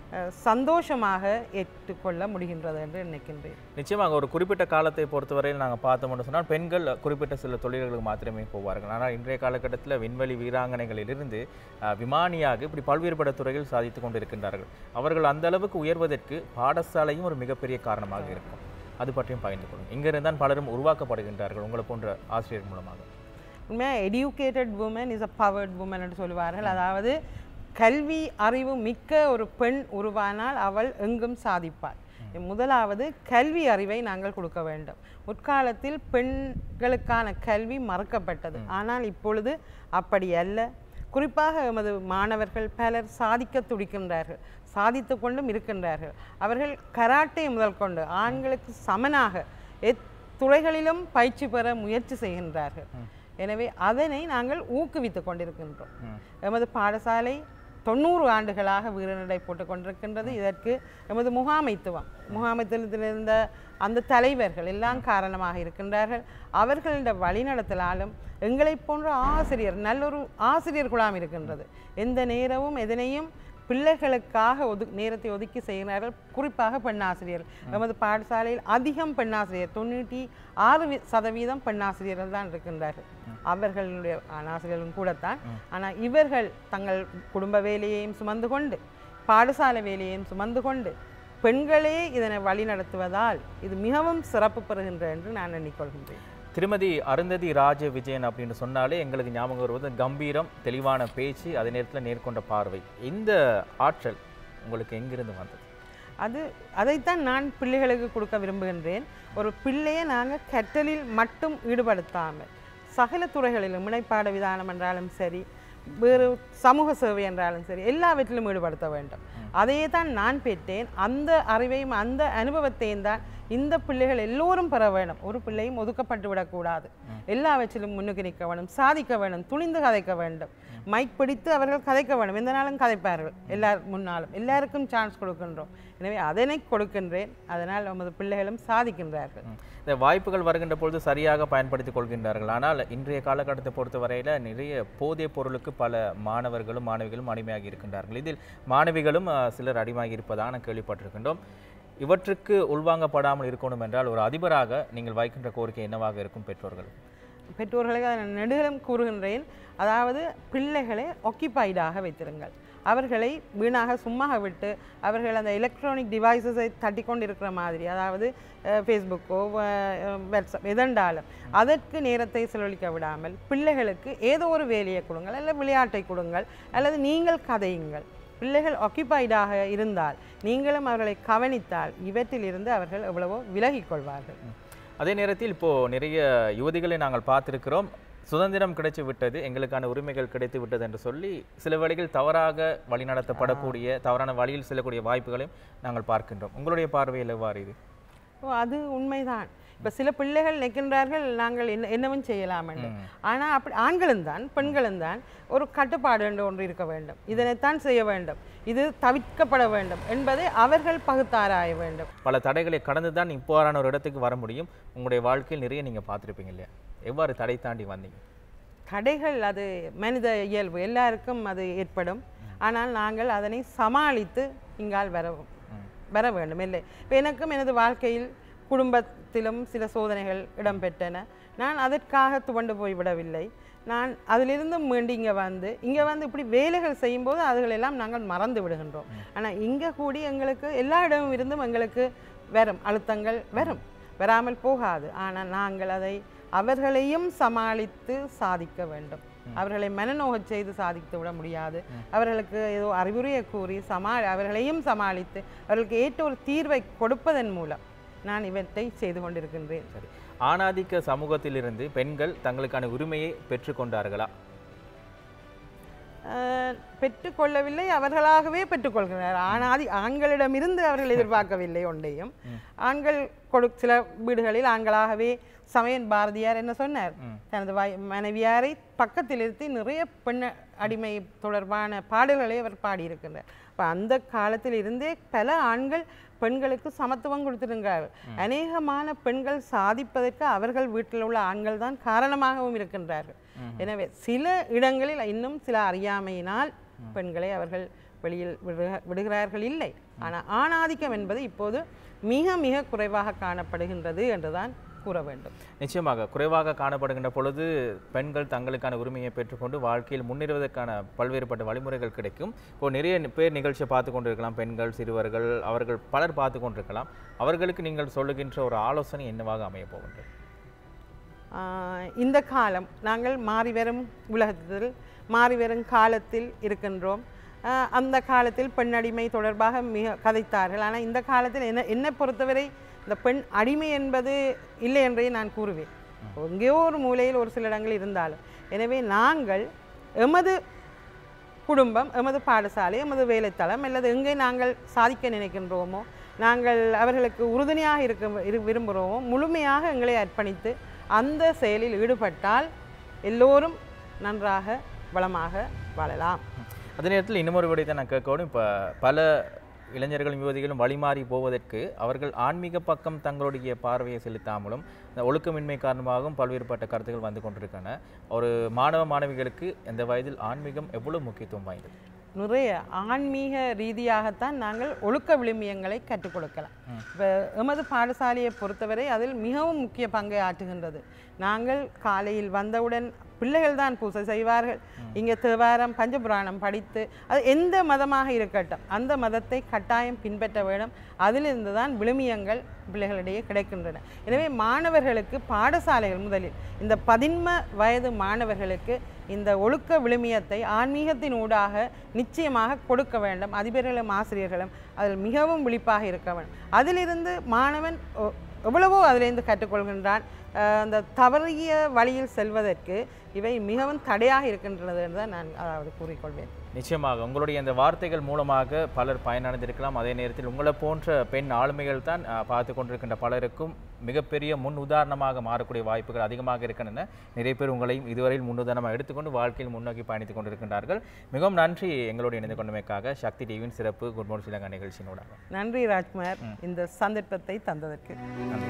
சந்தோஷமாக ஏற்றுக்கொள்ள முடிகின்றது என்று நினைக்கின்றேன். நிச்சயமாக ஒரு குறிப்பிட்ட காலத்தை பொறுத்தவரையில் நாங்கள் பார்த்தோம்னு சொன்னால் பெண்கள் குறிப்பிட்ட சில தொழில்களுக்கு மாத்திரமே போவார்கள். ஆனால் இன்றைய காலகட்டத்தில் விண்வெளி வீராங்கனைகளிலிருந்து விமானியாக இப்படி பல்வேறுபட்ட துறைகள் சாதித்து கொண்டு இருக்கின்றார்கள். அவர்கள் அந்த அளவுக்கு உயர்வதற்கு பாடசாலையும் ஒரு மிகப்பெரிய காரணமாக இருக்கும். அது பற்றியும் பகிர்ந்து கொள்ளும். இங்கிருந்தான் பலரும் உருவாக்கப்படுகின்றார்கள் உங்களை போன்ற ஆசிரியர் மூலமாக. உண்மையாக educated woman is a powered woman என்று சொல்லுவார்கள். அதாவது கல்வி அறிவு மிக்க ஒரு பெண் உருவானால் அவள் எங்கும் சாதிப்பாள். முதலாவது கல்வி அறிவை நாங்கள் கொடுக்க வேண்டும். முற்காலத்தில் பெண்களுக்கான கல்வி மறுக்கப்பட்டது. ஆனால் இப்பொழுது அப்படி அல்ல. குறிப்பாக எமது மாணவர்கள் பலர் சாதிக்க துடிக்கின்றார்கள், சாதித்து கொண்டும் இருக்கின்றார்கள். அவர்கள் கராட்டே முதல் கொண்டு ஆண்களுக்கு சமனாக எத்துறைகளிலும் பயிற்சி பெற முயற்சி செய்கின்றார்கள். எனவே அதனை நாங்கள் ஊக்குவித்து கொண்டிருக்கின்றோம். எமது பாடசாலை தொண்ணூறு ஆண்டுகளாக வீரநடை போட்டுக் கொண்டிருக்கின்றது. இதற்கு எமது முகாமைத்துவம் முகாமைத்துவத்தில் இருந்த அந்த தலைவர்கள் எல்லாம் காரணமாக இருக்கின்றார்கள். அவர்களுடைய வழிநடத்தலாலும் எங்களை போன்ற ஆசிரியர் நல்லொரு ஆசிரியர் குழாம் இருக்கின்றது. எந்த நேரமும் எதனையும் பிள்ளைகளுக்காக ஒது நேரத்தை ஒதுக்கி செய்கிறார்கள். குறிப்பாக பெண்ணாசிரியர் எமது பாடசாலையில் அதிகம் பெண்ணாசிரியர் தொண்ணூற்றி ஆறு சதவீதம் பெண்ணாசிரியர்கள் தான் இருக்கின்றார்கள். அவர்களுடைய ஆசிரியர்களும் கூடத்தான். ஆனால் இவர்கள் தங்கள் குடும்ப வேலையையும் சுமந்து கொண்டு பாடசாலை வேலையையும் சுமந்து கொண்டு பெண்களே இதனை வழி நடத்துவதால் இது மிகவும் சிறப்பு பெறுகின்ற என்று நான் எண்ணிக்கொள்கின்றேன். திருமதி அருந்ததி ராஜ விஜயன் அப்படின்னு சொன்னாலே எங்களுக்கு ஞாபகம் வருவது கம்பீரம், தெளிவான பேச்சு, அதே நேரத்தில் நேர்கொண்ட பார்வை. இந்த ஆற்றல் உங்களுக்கு எங்கிருந்து வந்தது? அது அதைத்தான் நான் பிள்ளைகளுக்கு கொடுக்க விரும்புகின்றேன். ஒரு பிள்ளையை நாங்கள் கற்றலில் மட்டும் ஈடுபடுத்தாமல் சகல துறைகளிலும் முனைப்பாட விதானம் என்றாலும் சரி, வேறு சமூக சேவை என்றாலும் சரி, எல்லாவற்றிலும் ஈடுபடுத்த வேண்டும். அதையே தான் நான் பெற்றேன். அந்த அறிவையும் அந்த அனுபவத்தையும் தான் இந்த பிள்ளைகள் எல்லோரும் பெற வேண்டும். ஒரு பிள்ளையும் ஒதுக்கப்பட்டு விடக்கூடாது. எல்லாவற்றிலும் முன்னுக்கு நிற்க வேண்டும், சாதிக்க வேண்டும், துணிந்து கதைக்க வேண்டும். மைக் பிடித்து அவர்கள் கதைக்க வேண்டும். எந்த நாளும் கதைப்பார்கள். எல்லார் முன்னாலும் எல்லாருக்கும் சான்ஸ் கொடுக்கின்றோம். எனவே அதனை கொடுக்கின்றேன். அதனால் நமது பிள்ளைகளும் சாதிக்கின்றார்கள். இந்த வாய்ப்புகள் வருகின்ற பொழுது சரியாக பயன்படுத்திக் கொள்கின்றார்கள். ஆனால் இன்றைய காலகட்டத்தை பொறுத்தவரையில் நிறைய போதைய பொருளுக்கு பல மாணவர்களும் மாணவிகளும் அடிமையாகி இருக்கின்றார்கள். இதில் மாணவிகளும் சிலர் அடிமையாகி இருப்பதாக நான் கேள்விப்பட்டிருக்கின்றோம். இவற்றுக்கு உள்வாங்கப்படாமல் இருக்கணும் என்றால் ஒரு அதிபராக நீங்கள் வைக்கின்ற கோரிக்கை என்னவாக இருக்கும்? பெற்றோர்கள் பெற்றோர்களுக்கு நான் நெடுகளும் கூறுகின்றேன். அதாவது பிள்ளைகளை ஆக்கியபைடாக வைத்திருங்கள். அவர்களை வீணாக சும்மா விட்டு அவர்கள் அந்த எலக்ட்ரானிக் டிவைசஸை தட்டி கொண்டு இருக்கிற மாதிரி, அதாவது ஃபேஸ்புக்கோ வாட்ஸ்அப் எதென்றாலும் அதற்கு நேரத்தை செலவழிக்க விடாமல் பிள்ளைகளுக்கு ஏதோ ஒரு வேலையை கொடுங்கள், அல்லது விளையாட்டை கொடுங்கள், அல்லது நீங்கள் கதையுங்கள். பிள்ளைகள் ஆக்கியபைடாக இருந்தால் நீங்களும் அவர்களை கவனித்தால் இவற்றிலிருந்து அவர்கள் எவ்வளவோ விலகிக் கொள்வார்கள். அதே நேரத்தில் இப்போது நிறைய யுவதிகளை நாங்கள் பார்த்திருக்கிறோம். சுதந்திரம் கிடைத்து விட்டது, எங்களுக்கான உரிமைகள் கிடைத்து விட்டது என்று சொல்லி சில வழிகள் தவறாக வழிநடத்தப்படக்கூடிய தவறான வழியில் செல்லக்கூடிய வாய்ப்புகளையும் நாங்கள் பார்க்கின்றோம். உங்களுடைய பார்வையில் எவ்வாறு இது? ஓ, அது உண்மைதான். இப்போ சில பிள்ளைகள் நிற்கின்றார்கள், நாங்கள் என்ன என்னவும் செய்யலாம் என்று. ஆனால் அப்படி ஆண்களும் தான் பெண்களும் தான் ஒரு கட்டுப்பாடு என்று ஒன்று இருக்க வேண்டும். இதனைத்தான் செய்ய வேண்டும், இது தவிர்க்கப்பட வேண்டும் என்பதை அவர்கள் பகுத்தாராய வேண்டும். பல தடைகளை கடந்து தான் இப்போதான ஒரு இடத்துக்கு வர முடியும். உங்களுடைய வாழ்க்கையில் நிறைய நீங்கள் பார்த்துருப்பீங்க இல்லையா? எவ்வாறு தடை தாண்டி வந்தீங்க? தடைகள் அது மனித இயல்பு, எல்லாருக்கும் அது ஏற்படும். ஆனால் நாங்கள் அதனை சமாளித்து இங்கால் வரவும் வர வேண்டும் இல்லை. இப்போ எனக்கும் எனது வாழ்க்கையில் குடும்பத்திலும் சில சோதனைகள் இடம்பெற்றன. நான் அதற்காக துவண்டு போய்விடவில்லை. நான் அதிலிருந்து மீண்டு இங்கே வந்து இங்கே வந்து இப்படி வேலைகள் செய்யும்போது அதுகளெல்லாம் நாங்கள் மறந்து விடுகின்றோம். ஆனால் இங்கே கூடி எங்களுக்கு எல்லா இடமும் இருந்தும் எங்களுக்கு வரும் அழுத்தங்கள் வரும், வராமல் போகாது. ஆனால் நாங்கள் அதை அவர்களையும் சமாளித்து சாதிக்க வேண்டும். அவர்களை மனநோகச் செய்து சாதித்து விட முடியாது. அவர்களுக்கு ஏதோ அறிவுரையை கூறி சமா அவர்களையும் சமாளித்து அவர்களுக்கு ஏற்ற ஒரு தீர்வை கொடுப்பதன் மூலம் நான் இவற்றை செய்து கொண்டிருக்கின்றேன். சரி, ஆணாதிக்க சமூகத்திலிருந்து பெண்கள் தங்களுக்கான உரிமையை பெற்றுக்கொண்டார்களா? பெற்றுக்கொள்ளவில்லை, அவர்களாகவே பெற்றுக்கொள்கிறார். ஆணாதி ஆண்களிடமிருந்து அவர்கள் எதிர்பார்க்கவில்லை ஒன்றையும். ஆண்கள் கொடு சில வீடுகளில் ஆண்களாகவே சமயன் பாரதியார் என்ன சொன்னார், தனது வாய் மனைவியாரை பக்கத்தில் இருத்தி நிறைய பெண் அடிமை தொடர்பான பாடல்களை அவர் பாடியிருக்கின்றார். அப்போ அந்த காலத்தில் இருந்தே பல ஆண்கள் பெண்களுக்கு சமத்துவம் கொடுத்திருக்கிறார்கள். அநேகமான பெண்கள் சாதிப்பதற்கு அவர்கள் வீட்டில் உள்ள ஆண்கள் தான் காரணமாகவும் இருக்கின்றார்கள். எனவே சில இடங்களில் இன்னும் சில அறியாமையினால் பெண்களை அவர்கள் வெளியில் விடுகிறார்கள் இல்லை. ஆனால் ஆணாதிக்கம் என்பது இப்போது மிக மிக குறைவாக காணப்படுகின்றது என்றுதான் கூற வேண்டும். நிச்சயமாக குறைவாக காணப்படுகின்ற பொழுது பெண்கள் தங்களுக்கான உரிமையை பெற்றுக்கொண்டு வாழ்க்கையில் முன்னேறுவதற்கான பல்வேறுபட்ட வழிமுறைகள் கிடைக்கும். இப்போ நிறைய பேர் நிகழ்ச்சியை பார்த்து கொண்டிருக்கலாம், பெண்கள், சிறுவர்கள், அவர்கள் பலர் பார்த்து கொண்டிருக்கலாம். அவர்களுக்கு நீங்கள் சொல்லுகின்ற ஒரு ஆலோசனை என்னவாக அமைய போகின்றது? இந்த காலம் நாங்கள் மாறி வரும் உலகத்தில் மாறி வரும் காலத்தில் இருக்கின்றோம். அந்த காலத்தில் பெண் அடிமை தொடர்பாக மிக கதைத்தார்கள். ஆனால் இந்த காலத்தில் என்ன என்னை பொறுத்தவரை இந்த பெண் அடிமை என்பது இல்லை என்றே நான் கூறுவேன். எங்கேயோ ஒரு மூலையில் ஒரு சில இடங்கள் இருந்தாலும். எனவே நாங்கள் எமது குடும்பம், எமது பாடசாலை, எமது வேலைத்தளம் அல்லது எங்கே நாங்கள் சாதிக்க நினைக்கின்றோமோ, நாங்கள் அவர்களுக்கு உறுதுணையாக இருக்க விரும்புகிறோமோ, முழுமையாக எங்களை அர்ப்பணித்து அந்த செயலில் ஈடுபட்டால் எல்லோரும் நன்றாக வளமாக வாழலாம். அதே நேரத்தில் இன்னொரு விடயத்தை நான் கேட்கணும். இப்போ பல இளைஞர்களும் யுவதிகளும் வழிமாறி போவதற்கு அவர்கள் ஆன்மீக பக்கம் தங்களுடைய பார்வையை செலுத்தாமலும் இந்த ஒழுக்கமின்மை காரணமாகவும் பல்வேறுபட்ட கருத்துக்கள் வந்து கொண்டிருக்கின்றன. ஒரு மாணவ மாணவிகளுக்கு இந்த வயதில் ஆன்மீகம் எவ்வளவு முக்கியத்துவம் வாய்ந்தது? நிறைய ஆன்மீக ரீதியாகத்தான் நாங்கள் ஒழுக்க விழுமியங்களை கற்றுக் கொடுக்கலாம். இப்போ எமது பாடசாலையை பொறுத்தவரை அதில் மிகவும் முக்கிய பங்கை ஆற்றுகின்றது. நாங்கள் காலையில் வந்தவுடன் பிள்ளைகள் தான் பூசை செய்வார்கள். இங்கே தேவாரம் பஞ்சபுராணம் படித்து அது எந்த மதமாக இருக்கட்டும் அந்த மதத்தை கட்டாயம் பின்பற்ற வேண்டும். அதிலிருந்து தான் விழுமியங்கள் பிள்ளைகளிடையே கிடைக்கின்றன. எனவே மாணவர்களுக்கு பாடசாலைகள் முதலில் இந்த பதின்ம வயது மாணவர்களுக்கு இந்த ஒழுக்க விழுமியத்தை ஆன்மீகத்தின் ஊடாக நிச்சயமாக கொடுக்க வேண்டும். அதிபர்களும் ஆசிரியர்களும் அதில் மிகவும் விழிப்பாக இருக்க வேண்டும். அதிலிருந்து மாணவன் எவ்வளவோ அதிலிருந்து கற்றுக்கொள்கின்றான். அந்த தவறிய வழியில் செல்வதற்கு இவை மிகவும் தடையாக இருக்கின்றது என்று தான் நான் அதாவது கூறிக்கொள்வேன். நிச்சயமாக உங்களுடைய இந்த வார்த்தைகள் மூலமாக பலர் பயனடைந்திருக்கலாம். அதே நேரத்தில் உங்களை போன்ற பெண் ஆளுமைகள் தான் பார்த்து கொண்டிருக்கின்ற பலருக்கும் மிகப்பெரிய முன் உதாரணமாக மாறக்கூடிய வாய்ப்புகள் அதிகமாக இருக்கின்றன. நிறைய பேர் உங்களையும் இதுவரையில் முன்னுதாரணமாக எடுத்துக்கொண்டு வாழ்க்கையில் முன்னோக்கி பயணித்துக் கொண்டிருக்கின்றார்கள். மிகவும் நன்றி எங்களோடு இணைந்து கொண்டமைக்காக சக்தி டிவியின் சிறப்பு குட் மார்னிங் ஸ்ரீலங்கா நிகழ்ச்சியினோட. நன்றி ராஜ்குமார், இந்த சந்தர்ப்பத்தை தந்ததற்கு நன்றி.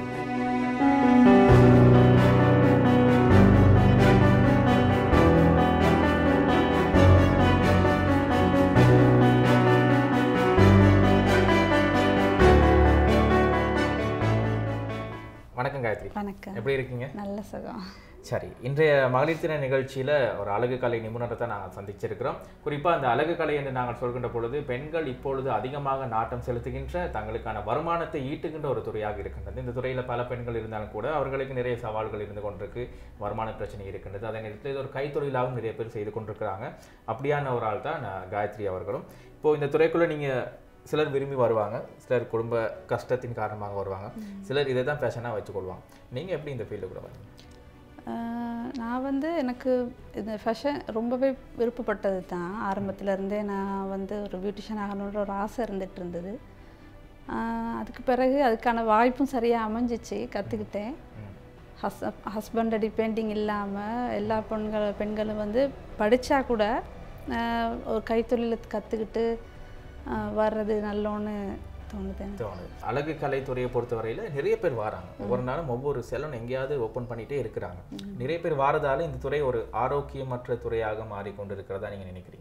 வணக்கம் காயத்ரி. வணக்கம். எப்படி இருக்கீங்க? நல்ல சுகம். சரி, இன்றைய மகளிர் தின நிகழ்ச்சியில் ஒரு அழகு கலை நிபுணரை தான் நாங்கள் சந்திச்சிருக்கிறோம். குறிப்பாக அந்த அழகு கலை என்று நாங்கள் சொல்கின்ற பொழுது பெண்கள் இப்பொழுது அதிகமாக நாட்டம் செலுத்துகின்ற தங்களுக்கான வருமானத்தை ஈட்டுகின்ற ஒரு துறையாக இருக்கின்றது. இந்த துறையில் பல பெண்கள் இருந்தாலும் கூட அவர்களுக்கு நிறைய சவால்கள் இருந்து கொண்டிருக்கு, வருமான பிரச்சனை இருக்கின்றது. அதே நேரத்தில் இது ஒரு கைத்தொழிலாகவும் நிறைய பேர் செய்து கொண்டிருக்கிறாங்க. அப்படியான ஒரு ஆள் தான் காயத்ரி அவர்களும். இப்போது இந்த துறைக்குள்ளே நீங்கள் சிலர் விரும்பி வருவாங்க, சிலர் குடும்ப கஷ்டத்தின் காரணமாக வருவாங்க, சிலர் இதை தான் ஃபேஷனாக வச்சுக்கொள்வாங்க. நீங்கள் எப்படி இந்த ஃபீல்டுக்குள்ள வரீங்க? நான் வந்து எனக்கு இந்த ஃபேஷன் ரொம்பவே விருப்பப்பட்டது தான். ஆரம்பத்திலேருந்தே நான் வந்து ஒரு பியூட்டிஷியன் ஆகணுன்ற ஒரு ஆசை இருந்துகிட்டு இருந்தது. அதுக்கு பிறகு அதுக்கான வாய்ப்பும் சரியாக அமைஞ்சிச்சு, கற்றுக்கிட்டேன். ஹஸ் ஹஸ்பண்ட் டிபெண்டிங் இல்லாமல் எல்லா பெண்கள் பெண்களும் வந்து படித்தா கூட ஒரு கைத்தொழிலை கற்றுக்கிட்டு வர்றது நல்லோன்னு தோணுது தோணுது. அழகு கலைத்துறையை பொறுத்தவரையில் நிறைய பேர் வராங்க. ஒவ்வொரு நாளும் ஒவ்வொரு செலன் எங்கேயாவது ஓப்பன் பண்ணிகிட்டே இருக்கிறாங்க. நிறைய பேர் வாரதால இந்த துறை ஒரு ஆரோக்கியமற்ற துறையாக மாறிக்கொண்டு இருக்கிறதா நீங்கள் நினைக்கிறீங்களா?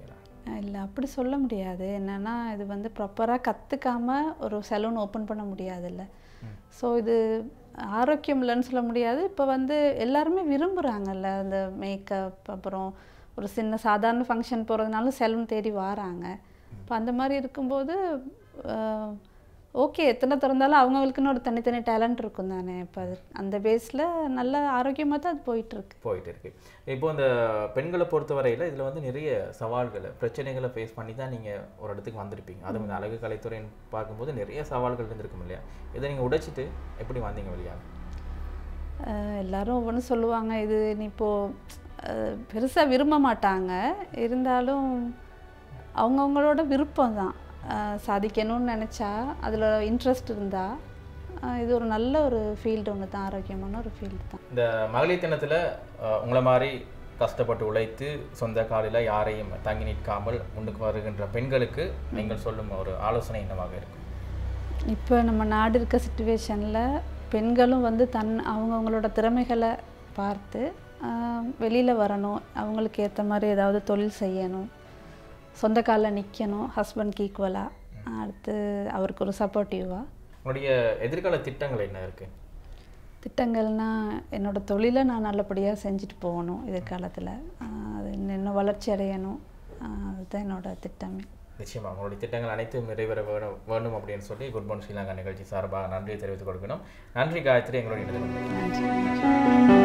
இல்லை அப்படி சொல்ல முடியாது. என்னென்னா இது வந்து ப்ராப்பராக கற்றுக்காமல் ஒரு சலூன் ஓப்பன் பண்ண முடியாதுல்ல. ஸோ இது ஆரோக்கியம் இல்லைன்னு சொல்ல முடியாது. இப்போ வந்து எல்லாருமே விரும்புகிறாங்கல்ல அந்த மேக்கப், அப்புறம் ஒரு சின்ன சாதாரண ஃபங்க்ஷன் போகிறதுனால சலூன் தேடி வராங்க. இப்போ அந்த மாதிரி இருக்கும்போது ஓகே, எத்தனை திறந்தாலும் அவங்களுக்குன்னு ஒரு தனித்தனி டேலண்ட் இருக்கும் தானே. இப்போ அது அந்த பேஸில் நல்ல ஆரோக்கியமாக தான் அது போயிட்டுருக்கு போயிட்டு இருக்கு. இப்போ இந்த பெண்களை பொறுத்தவரையில் இதில் வந்து நிறைய சவால்களை பிரச்சனைகளை ஃபேஸ் பண்ணி தான் நீங்கள் ஒரு இடத்துக்கு வந்திருப்பீங்க. அதுவும் இந்த அழகு கலைத்துறைன்னு பார்க்கும்போது நிறைய சவால்கள் இருந்திருக்கும் இல்லையா? இதை நீங்கள் உடைச்சிட்டு எப்படி வந்தீங்க வெளியாக? எல்லாரும் ஒவ்வொன்று சொல்லுவாங்க, இது நீ இப்போது பெருசாக விரும்ப மாட்டாங்க, இருந்தாலும் அவங்கவுங்களோட விருப்பம் தான். சாதிக்கணும்னு நினச்சா, அதில் இன்ட்ரெஸ்ட் இருந்தால் இது ஒரு நல்ல ஒரு ஃபீல்டு ஒன்று தான், ஆரோக்கியமான ஒரு ஃபீல்டு தான். இந்த மகளிர் தினத்தில் உங்களை மாதிரி கஷ்டப்பட்டு உழைத்து சொந்த காலில் யாரையும் தங்கி நிற்காமல் முன்னுக்கு வருகின்ற பெண்களுக்கு நீங்கள் சொல்லும் ஒரு ஆலோசனை என்னவாக இருக்கும்? இப்போ நம்ம நாடு இருக்க சுச்சுவேஷனில் பெண்களும் வந்து தன் அவங்கவுங்களோட திறமைகளை பார்த்து வெளியில் வரணும், அவங்களுக்கு ஏற்ற மாதிரி ஏதாவது தொழில் செய்யணும், சொந்த காலில் நிற்கணும், ஹஸ்பண்ட்க்கு ஈக்குவலாக, அடுத்து அவருக்கு ஒரு சப்போர்ட்டிவாக. உங்களுடைய எதிர்கால திட்டங்கள் என்ன இருக்குது? திட்டங்கள்னால் என்னோடய தொழிலை நான் நல்லபடியாக செஞ்சுட்டு போகணும் எதிர்காலத்தில், அது இன்னும் வளர்ச்சி அடையணும், அதுதான் என்னோடய திட்டமே. நிச்சயமாக உங்களுடைய திட்டங்கள் அனைத்தும் நிறைவேற வேணும் வேணும் அப்படின்னு சொல்லி குட் மார்னிங் ஸ்ரீலங்கா நிகழ்ச்சி சார்பாக நன்றியை தெரிவித்துக் கொடுக்கணும். நன்றி காயத்ரி, எங்களுடைய நன்றி.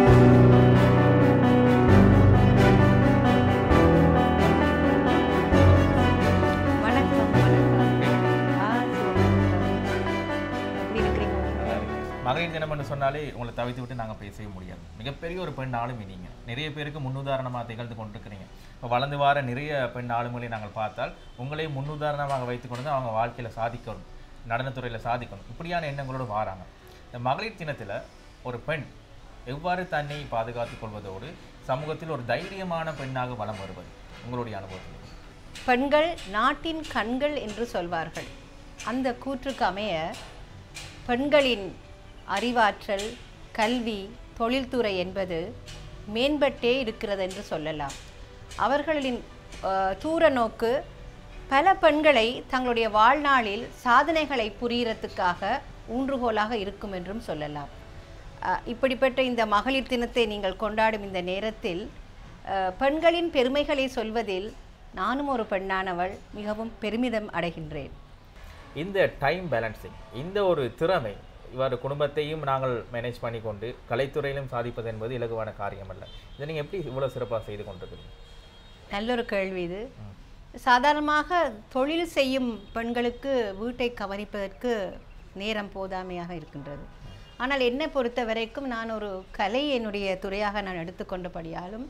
மகளிர் தினம்னு சொன்னாலே உங்களை தவிர்த்து விட்டு நாங்கள் பேசவே முடியாது. மிகப்பெரிய ஒரு பெண் ஆளுமை நீங்கள், நிறைய பேருக்கு முன்னுதாரணமாக திகழ்ந்து கொண்டிருக்கிறீங்க. இப்போ வளர்ந்து வார நிறைய பெண் ஆளுமைகளை நாங்கள் பார்த்தால் உங்களே முன்னுதாரணமாக வைத்துக்கொண்டு தான் அவங்க வாழ்க்கையில் சாதிக்கணும், நடனத்துறையில் சாதிக்கணும், இப்படியான எண்ணங்களோடு வாராங்க. இந்த மகளிர் தினத்தில் ஒரு பெண் எவ்வாறு தன்னை பாதுகாத்துக் கொள்வதோடு சமூகத்தில் ஒரு தைரியமான பெண்ணாக வலம் வருவது உங்களுடைய அனுபவத்தில்? பெண்கள் நாட்டின் கண்கள் என்று சொல்வார்கள். அந்த கூற்றுக்கு அமைய பெண்களின் அறிவாற்றல், கல்வி, தொழில்துறை என்பது மேம்பட்டே இருக்கிறது என்று சொல்லலாம். அவர்களின் தூர நோக்கு பல பெண்களை தங்களுடைய வாழ்நாளில் சாதனைகளை புரிகிறதுக்காக ஊன்றுகோலாக இருக்கும் என்றும் சொல்லலாம். இப்படிப்பட்ட இந்த மகளிர் தினத்தை நீங்கள் கொண்டாடும் இந்த நேரத்தில் பெண்களின் பெருமைகளை சொல்வதில் நானும் ஒரு பெண்ணானவள் மிகவும் பெருமிதம் அடைகின்றேன். இந்த டைம் பேலன்சிங், இந்த ஒரு திறமை, இவ்வாறு குடும்பத்தையும் நாங்கள் மேனேஜ் பண்ணி கொண்டு கலைத்துறையிலும் சாதிப்பது என்பது இலகுவான காரியம் அல்ல. இதை நீங்கள் எப்படி இவ்வளோ சிறப்பாக செய்து கொண்டிருக்கிறீங்க? நல்ல ஒரு கேள்வி இது. சாதாரணமாக தொழில் செய்யும் பெண்களுக்கு வீட்டை கவனிப்பதற்கு நேரம் போதாமையாக இருக்கின்றது. ஆனால் என்னை பொறுத்த வரைக்கும் நான் ஒரு கலை என்னுடைய துறையாக நான் எடுத்துக்கொண்டபடியாலும்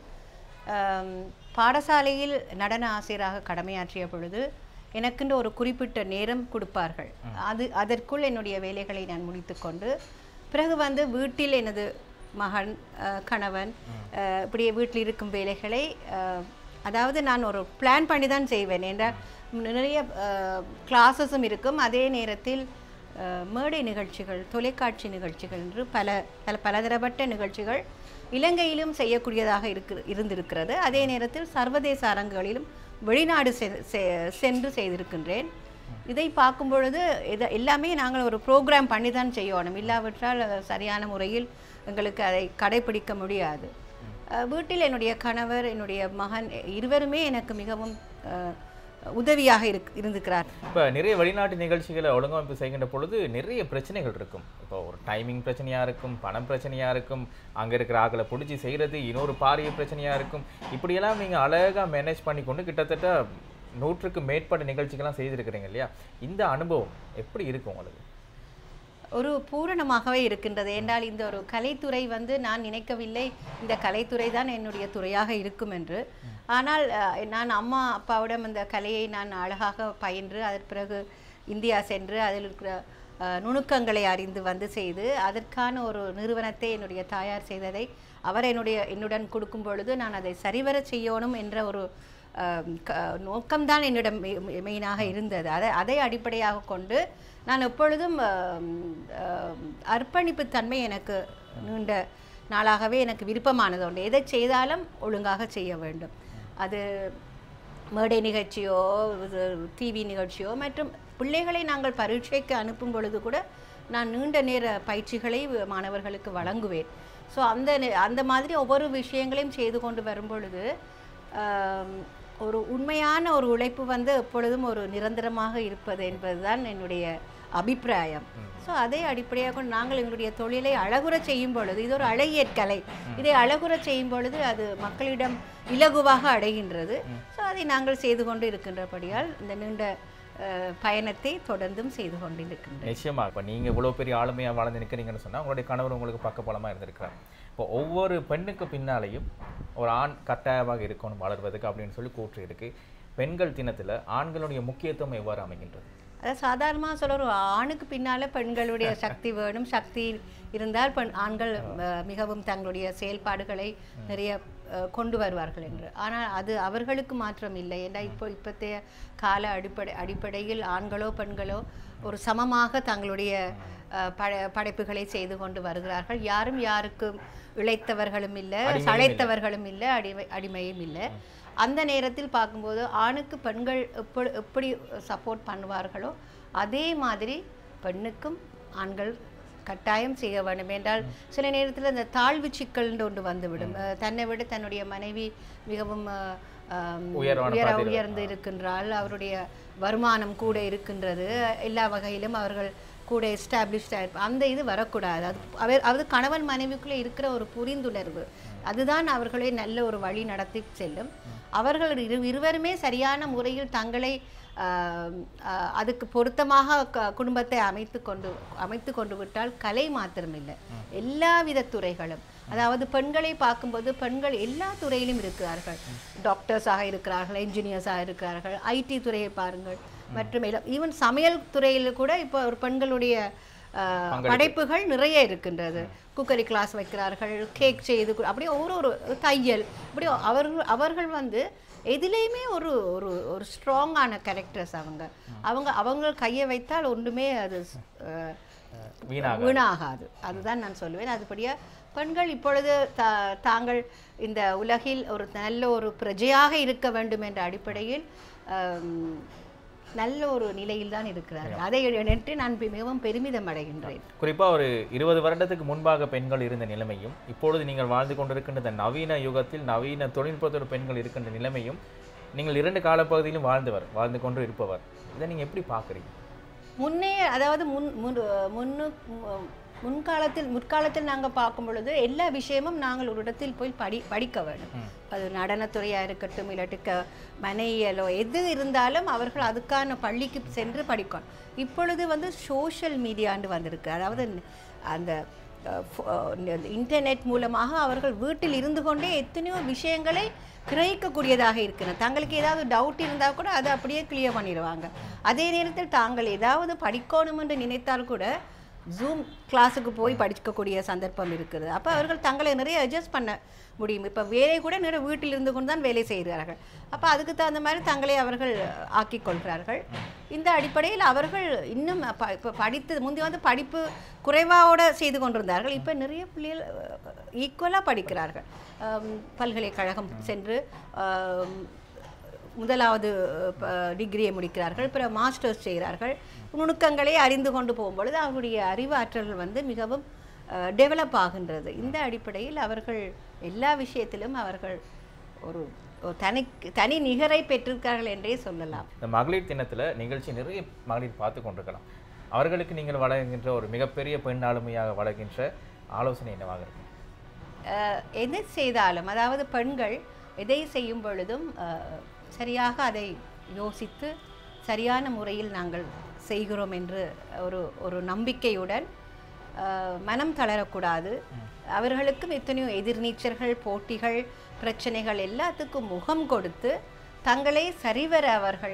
பாடசாலையில் நடன ஆசிரியராக கடமையாற்றிய பொழுது எனக்குன்ற ஒரு குறிப்பிட்ட நேரம் கொடுப்பார்கள். அது அதற்குள் என்னுடைய வேலைகளை நான் முடித்து கொண்டு பிறகு வந்து வீட்டில் எனது மகன், கணவன், இப்படியே வீட்டில் இருக்கும் வேலைகளை, அதாவது நான் ஒரு பிளான் பண்ணி தான் செய்வேன். என்றால் நிறைய கிளாஸஸும் இருக்கும், அதே நேரத்தில் மேடை நிகழ்ச்சிகள், தொலைக்காட்சி நிகழ்ச்சிகள் என்று பல பல பலதரப்பட்ட நிகழ்ச்சிகள் இலங்கையிலும் செய்யக்கூடியதாக இருக்கு இருந்திருக்கிறது. அதே நேரத்தில் சர்வதேச அரங்குகளிலும் வெளிநாடு சென்று செய்திருக்கின்றேன். இதை பார்க்கும் பொழுது இதை எல்லாமே நாங்கள் ஒரு ப்ரோக்ராம் பண்ணி தான் செய்யணும், இல்லாவிட்டால் சரியான முறையில் எங்களுக்கு அதை கடைபிடிக்க முடியாது. வீட்டில் என்னுடைய கணவர், என்னுடைய மகன் இருவருமே எனக்கு மிகவும் உதவியாக இருக்கு இருந்துக்கிறார். இப்போ நிறைய வெளிநாட்டு நிகழ்ச்சிகளை ஒழுங்கமைப்பு செய்கின்ற பொழுது நிறைய பிரச்சனைகள் இருக்கும். இப்போ ஒரு டைமிங் பிரச்சனையாக இருக்கும், பணம் பிரச்சனையாக இருக்கும், அங்கே இருக்கிற ஆக்களை பிடிச்சி செய்கிறது இன்னொரு பாரிய பிரச்சனையாக இருக்கும். இப்படியெல்லாம் நீங்கள் அழகாக மேனேஜ் பண்ணி கொண்டு கிட்டத்தட்ட நூற்றுக்கு மேற்பட்ட நிகழ்ச்சிகள்லாம் செய்திருக்கிறீங்க இல்லையா? இந்த அனுபவம் எப்படி இருக்கும் உங்களுக்கு? ஒரு பூரணமாகவே இருக்கின்றது. என்றால் இந்த ஒரு கலைத்துறை வந்து நான் நினைக்கவில்லை இந்த கலைத்துறை தான் என்னுடைய துறையாக இருக்கும் என்று. ஆனால் நான் அம்மா அப்பாவிடம் அந்த கலையை நான் அழகாக பயின்று அதற்கு பிறகு இந்தியா சென்று அதில் இருக்கிற நுணுக்கங்களை அறிந்து வந்து செய்து அதற்கான ஒரு நிறுவனத்தை என்னுடைய தாயார் செய்ததை அவர் என்னுடைய என்னுடன் கொடுக்கும் பொழுது நான் அதை சரிவர செய்யணும் என்ற ஒரு நோக்கம்தான் என்னிடம் மெயினாக இருந்தது. அதை அதை அடிப்படையாக கொண்டு நான் எப்பொழுதும் அர்ப்பணிப்பு தன்மை எனக்கு நீண்ட நாளாகவே எனக்கு விருப்பமானது உண்டு. எதை செய்தாலும் ஒழுங்காக செய்ய வேண்டும். அது மேடை நிகழ்ச்சியோ டிவி நிகழ்ச்சியோ மற்றும் பிள்ளைகளை நாங்கள் பரீட்சைக்கு அனுப்பும் பொழுது கூட நான் நீண்ட நேர பயிற்சிகளை மாணவர்களுக்கு வழங்குவேன். ஸோ அந்த அந்த மாதிரி ஒவ்வொரு விஷயங்களையும் செய்து கொண்டு வரும் பொழுது ஒரு உண்மையான ஒரு உழைப்பு வந்து எப்பொழுதும் ஒரு நிரந்தரமாக இருப்பது என்பதுதான் என்னுடைய அபிப்பிராயம். ஸோ அதை அடிப்படையாக கொண்டு நாங்கள் எங்களுடைய தொழிலை அழகுற செய்யும் பொழுது, இது ஒரு அழகிய கலை, இதை அழகுற செய்யும் பொழுது அது மக்களிடம் இலகுவாக அடைகின்றது. ஸோ அதை நாங்கள் செய்து கொண்டு இருக்கின்றபடியால் இந்த நீண்ட பயணத்தை தொடர்ந்தும் செய்து கொண்டு இருக்கின்றோம். நிச்சயமா இப்போ நீங்கள் இவ்வளோ பெரிய ஆளுமையாக வளர்ந்து நிற்கிறீங்கன்னு சொன்னால் உங்களுடைய கணவர் உங்களுக்கு பக்கபலமாக இருந்திருக்கிறார். இப்போ ஒவ்வொரு பெண்ணுக்கு பின்னாலேயும் ஒரு ஆண் கட்டாயமாக இருக்கணும் வளர்வதுக்கு அப்படின்னு சொல்லி கூற்று இருக்குது. பெண்கள் தினத்தில் ஆண்களுடைய முக்கியத்துவம் எவ்வாறு அமைகின்றது? அதாவது சாதாரணமாக சொல்ல ஒரு ஆணுக்கு பின்னால் பெண்களுடைய சக்தி வேணும், சக்தி இருந்தால் பெண் ஆண்கள் மிகவும் தங்களுடைய செயல்பாடுகளை நிறைய கொண்டு வருவார்கள் என்று. ஆனால் அது அவர்களுக்கு மாற்றம் இல்லை. ஏன்னா இப்போ இப்போத்தைய கால அடிப்படை அடிப்படையில் ஆண்களோ பெண்களோ ஒரு சமமாக தங்களுடைய பட படைப்புகளை செய்து கொண்டு வருகிறார்கள். யாரும் யாருக்கும் இழைத்தவர்களும் இல்லை, சளைத்தவர்களும் இல்லை, அடிமை அடிமையும் இல்லை. அந்த நேரத்தில் பார்க்கும்போது ஆணுக்கு பெண்கள் எப்படி எப்படி சப்போர்ட் பண்ணுவார்களோ அதே மாதிரி பெண்ணுக்கும் ஆண்கள் கட்டாயம் செய்ய வேண்டும். என்றால் சில நேரத்தில் இந்த தாழ்வு சிக்கல்னு ஒன்று வந்துவிடும். தன்னை விட தன்னுடைய மனைவி மிகவும் உயர உயர்ந்து இருக்கின்றால், அவருடைய வருமானம் கூட இருக்கின்றது, எல்லா வகையிலும் அவர்கள் கூட எஸ்டாப்ளிஷ்டாக இருப்பார். அந்த இது வரக்கூடாது. அது அவர் அதாவது கணவன் மனைவிக்குள்ளே இருக்கிற ஒரு புரிந்துணர்வு அதுதான் அவர்களை நல்ல ஒரு வழி நடத்தி செல்லும். அவர்கள் இரு இருவருமே சரியான முறையில் தங்களை அதுக்கு பொருத்தமாக குடும்பத்தை அமைத்து கொண்டு அமைத்து கொண்டு விட்டால் கலை மாத்திரமில்லை, எல்லா வித துறைகளும், அதாவது பெண்களை பார்க்கும்போது பெண்கள் எல்லா துறையிலும் இருக்கிறார்கள். டாக்டர்ஸாக இருக்கிறார்கள், என்ஜினியர்ஸாக இருக்கிறார்கள், ஐடி துறையை பாருங்கள், மற்றும் ஈவன் சமையல் துறையில் கூட இப்போ ஒரு பெண்களுடைய படைப்புகள் நிறைய இருக்கின்றது. குக்கரி கிளாஸ் வைக்கிறார்கள், கேக் செய்து, அப்படியே ஒரு ஒரு தையல், அப்படியே அவர்கள் அவர்கள் வந்து எதிலையுமே ஒரு ஒரு ஒரு ஸ்ட்ராங்கான கேரக்டர்ஸ். அவங்க அவங்க அவங்க கையை வைத்தால் ஒன்றுமே அது வீணாகாது. அதுதான் நான் சொல்லுவேன். அதுபடியாக பெண்கள் இப்பொழுது தா தாங்கள் இந்த உலகில் ஒரு நல்ல ஒரு பிரஜையாக இருக்க வேண்டும் என்ற அடிப்படையில் நல்ல ஒரு நிலையில் தான் இருக்கிறார்கள். அதை நினைத்து நான் மிகவும் பெருமிதம் அடைகின்றேன். குறிப்பாக ஒரு இருபது வருடத்துக்கு முன்பாக பெண்கள் இருந்த நிலைமையும் இப்பொழுது நீங்கள் வாழ்ந்து கொண்டிருக்கின்ற இந்த நவீன யுகத்தில் நவீன தொழில்நுட்பத்தோட பெண்கள் இருக்கின்ற நிலைமையும் நீங்கள் இரண்டு காலப்பகுதியிலும் வாழ்ந்தவர் வாழ்ந்து கொண்டு இருப்பவர், இதை நீங்கள் எப்படி பார்க்குறீங்க? முன்னே அதாவது முன் முன்னு முன்காலத்தில் முற்காலத்தில் நாங்கள் பார்க்கும் பொழுது எல்லா விஷயமும் நாங்கள் ஒரு இடத்தில் போய் படி படிக்க வேண்டும். அது நடனத்துறையாக இருக்கட்டும், இல்லாட்டி க மனையியலோ எது இருந்தாலும் அவர்கள் அதுக்கான பள்ளிக்கு சென்று படிக்கணும். இப்பொழுது வந்து சோஷியல் மீடியான்னு வந்திருக்கு. அதாவது அந்த இன்டர்நெட் மூலமாக அவர்கள் வீட்டில் இருந்து கொண்டே எத்தனையோ விஷயங்களை கிரகிக்கக்கூடியதாக இருக்கிறது. தங்களுக்கு ஏதாவது டவுட் இருந்தால் கூட அதை அப்படியே கிளியர் பண்ணிடுவாங்க. அதே நேரத்தில் தாங்கள் ஏதாவது படிக்கணும் என்று நினைத்தால் கூட ஜூம் கிளாஸுக்கு போய் படிக்கக்கூடிய சந்தர்ப்பம் இருக்குது. அப்போ அவர்கள் தங்களை நிறைய அட்ஜஸ்ட் பண்ண முடியும். இப்போ வேலை கூட நிறைய வீட்டில் இருந்து கொண்டு தான் வேலை செய்கிறார்கள். அப்போ அதுக்கு தகுந்த மாதிரி தங்களை அவர்கள் ஆக்கிக் கொள்கிறார்கள். இந்த அடிப்படையில் அவர்கள் இன்னும் இப்போ படித்து முந்தைய வந்து படிப்பு குறைவாவோடு செய்து கொண்டிருந்தார்கள். இப்போ நிறைய பிள்ளைகள் ஈக்குவலாக படிக்கிறார்கள். பல்கலைக்கழகம் சென்று முதலாவது டிகிரியை முடிக்கிறார்கள், பிறகு மாஸ்டர்ஸ் செய்கிறார்கள். நுணுக்கங்களை அறிந்து கொண்டு போகும்பொழுது அவருடைய அறிவாற்றல்கள் வந்து மிகவும் டெவலப் ஆகின்றது. இந்த அடிப்படையில் அவர்கள் எல்லா விஷயத்திலும் அவர்கள் ஒரு தனி தனி நிகரை பெற்றிருக்கார்கள் என்றே சொல்லலாம். இந்த மகளிர் தினத்தில் நிகழ்ச்சி நிறைய மகளிர் பார்த்து கொண்டிருக்கலாம். அவர்களுக்கு நீங்கள் வழங்குகின்ற ஒரு மிகப்பெரிய பெண் ஆளுமையாக வழங்குகின்ற ஆலோசனை என்னவாக இருக்கும்? எதை செய்தாலும், அதாவது பெண்கள் எதை செய்யும் பொழுதும் சரியாக அதை யோசித்து சரியான முறையில் நாங்கள் செய்கிறோம் என்று ஒரு ஒரு நம்பிக்கையுடன் மனம் தளரக்கூடாது. அவர்களுக்கும் எத்தனையோ எதிர்நீச்சல்கள், போட்டிகள், பிரச்சனைகள் எல்லாத்துக்கும் முகம் கொடுத்து தங்களை சரிவர அவர்கள்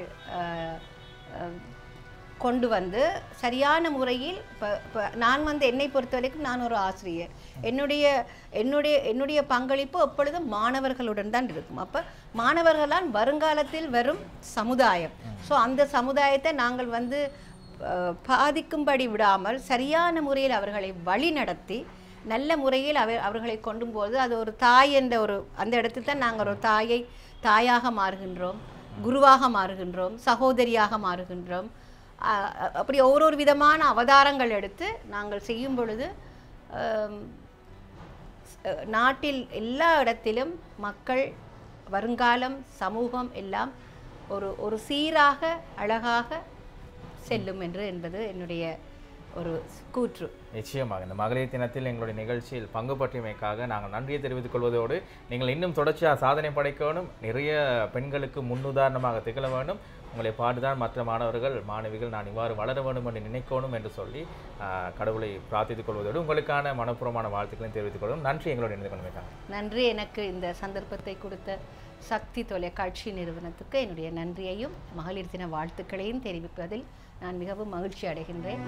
கொண்டு வந்து சரியான முறையில் இப்போ நான் வந்து என்னை பொறுத்த வரைக்கும் நான் ஒரு ஆசிரியர். என்னுடைய என்னுடைய என்னுடைய பங்களிப்பு எப்பொழுதும் மாணவர்களுடன் தான் இருக்கும். அப்போ மாணவர்களால் வருங்காலத்தில் வரும் சமுதாயம். ஸோ அந்த சமுதாயத்தை நாங்கள் வந்து பாதிக்கும்படி விடாமல் சரியான முறையில் அவர்களை வழி நடத்தி நல்ல முறையில் அவர் அவர்களை கொண்டும் போது அது ஒரு தாய் என்ற ஒரு அந்த இடத்தில் தான் நாங்கள் ஒரு தாயை தாயாக மாறுகின்றோம். குருவாக மாறுகின்றோம், சகோதரியாக மாறுகின்றோம். அ- அ- அப்படி ஒவ்வொரு விதமான அவதாரங்கள் எடுத்து நாங்கள் செய்யும் பொழுது ஆம், ஸ்- நாட்டில் எல்லா இடத்திலும் மக்கள், வருங்காலம், சமூகம் எல்லாம் ஒரு ஒரு சீராக அழகாக செல்லும் என்று என்பது என்னுடைய ஒரு கூற்று. நிச்சயமாக இந்த மகளிர் தினத்தில் எங்களுடைய நிகழ்ச்சியில் பங்கு பற்றியமைக்காக நாங்கள் நன்றியை தெரிவித்துக் கொள்வதோடு நீங்கள் இன்னும் தொடர்ச்சியாக சாதனை படைக்க வேண்டும், நிறைய பெண்களுக்கு முன்னுதாரணமாக திகழ வேண்டும், உங்களை பாடுதான் மற்ற மாணவர்கள் மாணவிகள் நான் இவ்வாறு வளர வேண்டும் என்று நினைக்கணும் என்று சொல்லி ஆஹ், கடவுளை பிரார்த்தித்துக் கொள்வதோடு உங்களுக்கான மனப்பூர்வமான வாழ்த்துக்களையும் தெரிவித்துக் கொள்வோம். நன்றி எங்களோட இணைந்து கொண்டிருக்காங்க. நன்றி. எனக்கு இந்த சந்தர்ப்பத்தை கொடுத்த சக்தி தொலைக்காட்சி நிறுவனத்துக்கு என்னுடைய நன்றியையும் மகளிர் தின வாழ்த்துக்களையும் தெரிவிப்பதில் நான் மிகவும் மகிழ்ச்சி அடைகின்றேன்.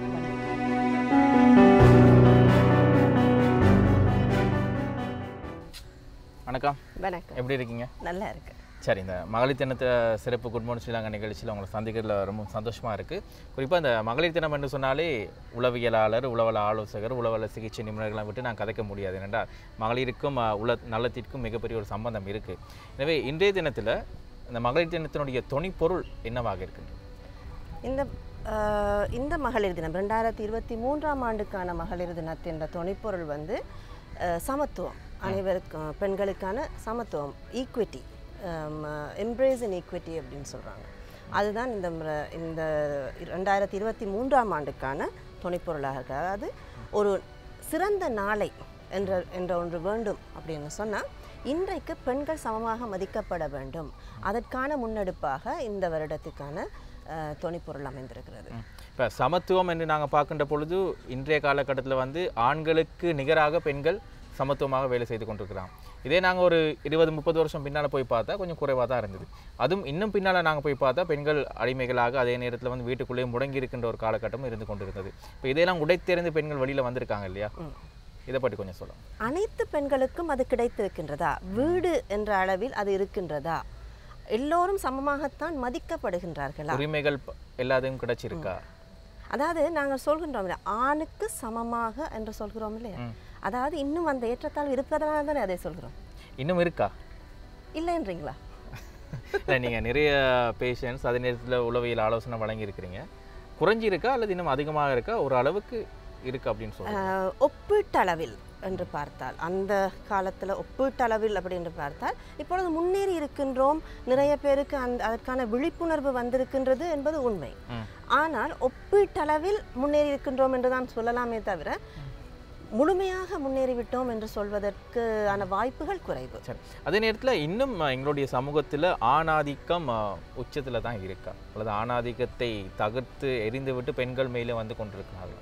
வணக்கம். வணக்கம். எப்படி இருக்கீங்க? நல்லா இருக்கு. சரி, இந்த மகளிர் தினத்தை சிறப்பு குட் மார்னிங் ஸ்ரீலங்கா நிகழ்ச்சியில் உங்களை சந்திக்கிறதுல ரொம்ப சந்தோஷமாக இருக்குது. குறிப்பாக இந்த மகளிர் தினம் என்று சொன்னாலே உளவியலாளர், உளவல ஆலோசகர், உளவல சிகிச்சை நிபுணர்களை விட்டு நான் கதைக்க முடியாது. ஏனென்றால் மகளிருக்கும் அஹ், உள நலத்திற்கும் மிகப்பெரிய ஒரு சம்பந்தம் இருக்குது. எனவே இன்றைய தினத்தில் இந்த மகளிர் தினத்தினுடைய தொனிப்பொருள் என்னவாக இருக்கின்றது? இந்த அஹ், இந்த மகளிர் தினம் ரெண்டாயிரத்தி இருபத்தி மூன்றாம் ஆண்டுக்கான மகளிர் தினத்தின் தொனிப்பொருள் வந்து அஹ், சமத்துவம், அனைவருக்கும் பெண்களுக்கான சமத்துவம், ஈக்விட்டி, எம்ப்ரேஸ் இன் ஈக்விட்டி அப்படின்னு சொல்கிறாங்க. அதுதான் இந்த முறை- இந்த ரெண்டாயிரத்தி இருபத்தி மூன்றாம் ஆண்டுக்கான துணைப்பொருளாக இருக்கு. அதாவது ஒரு சிறந்த நாளை என்ற என்ற ஒன்று வேண்டும் அப்படின்னு சொன்னால் இன்றைக்கு பெண்கள் சமமாக மதிக்கப்பட வேண்டும். அதற்கான முன்னெடுப்பாக இந்த வருடத்துக்கான அஹ், துணைப்பொருள் அமைந்திருக்கிறது. இப்போ சமத்துவம் என்று நாங்கள் பார்க்கின்ற பொழுது இன்றைய காலகட்டத்தில் வந்து ஆண்களுக்கு நிகராக பெண்கள் சமத்துவமாக வேலை செய்து கொண்டிருக்கிறாங்க. இதே நாங்கள் ஒரு இருபது முப்பது வருஷம் பின்னால் போய் பார்த்தா கொஞ்சம் குறைவாக தான் இருந்தது. அதுவும் இன்னும் பின்னால் நாங்கள் போய் பார்த்தா பெண்கள் அடிமைகளாக அதே நேரத்தில் வந்து வீட்டுக்குள்ளேயே முடங்கி இருக்கின்ற ஒரு காலகட்டமும் இருந்து கொண்டிருந்தது. இப்போ இதையெல்லாம் உடைத்தெறிந்து பெண்கள் வெளியில் வந்திருக்காங்க இல்லையா? இதை பற்றி கொஞ்சம் சொல்லலாம். அனைத்து பெண்களுக்கும் அது கிடைத்திருக்கின்றதா? வீடு என்ற அளவில் அது இருக்கின்றதா? எல்லோரும் சமமாகத்தான் மதிக்கப்படுகின்றார்களா? உரிமைகள் ப- எல்லாத்தையும் கிடைச்சிருக்கா? அதாவது நாங்கள் சொல்கின்றோம் இல்லையா, ஆணுக்கு சமமாக என்று சொல்கிறோம் இல்லையா, அதாவது இன்னும் அந்த ஏற்றத்தாழ்வு இருப்பதனால தானே அதை சொல்கிறோம். இன்னும் இருக்கா? இல்லைன்றீங்களா? இல்லை, நீங்கள் நிறைய பேஷண்ட்ஸ் அதே நேரத்தில் உளவியல் ஆலோசனை வழங்கியிருக்கிறீங்க. குறைஞ்சி இருக்கா அல்லது இன்னும் அதிகமாக இருக்கா? ஒரு அளவுக்கு இருக்கு அப்படின்னு சொல்லுங்கள். அஹ், ஒப்பீட்டளவில் என்று பார்த்தால், அந்த காலத்தில் ஒப்பீட்டளவில் அப்படின்னு பார்த்தால் இப்பொழுது முன்னேறி இருக்கின்றோம், நிறைய பேருக்கு அந்த அதற்கான விழிப்புணர்வு வந்திருக்கின்றது என்பது உண்மை. ஆனால் ஒப்பீட்டளவில் முன்னேறி இருக்கின்றோம் என்று தான் சொல்லலாமே தவிர முழுமையாக முன்னேறிவிட்டோம் என்று சொல்வதற்கான வாய்ப்புகள் குறைவு. சரி, அதே நேரத்தில் இன்னும் அஹ், எங்களுடைய சமூகத்தில் ஆணாதிக்கம் உச்சத்தில் தான் இருக்கா அல்லது ஆணாதிக்கத்தை தகர்த்து எரிந்துவிட்டு பெண்கள் மேலே வந்து கொண்டிருக்கிறார்கள்?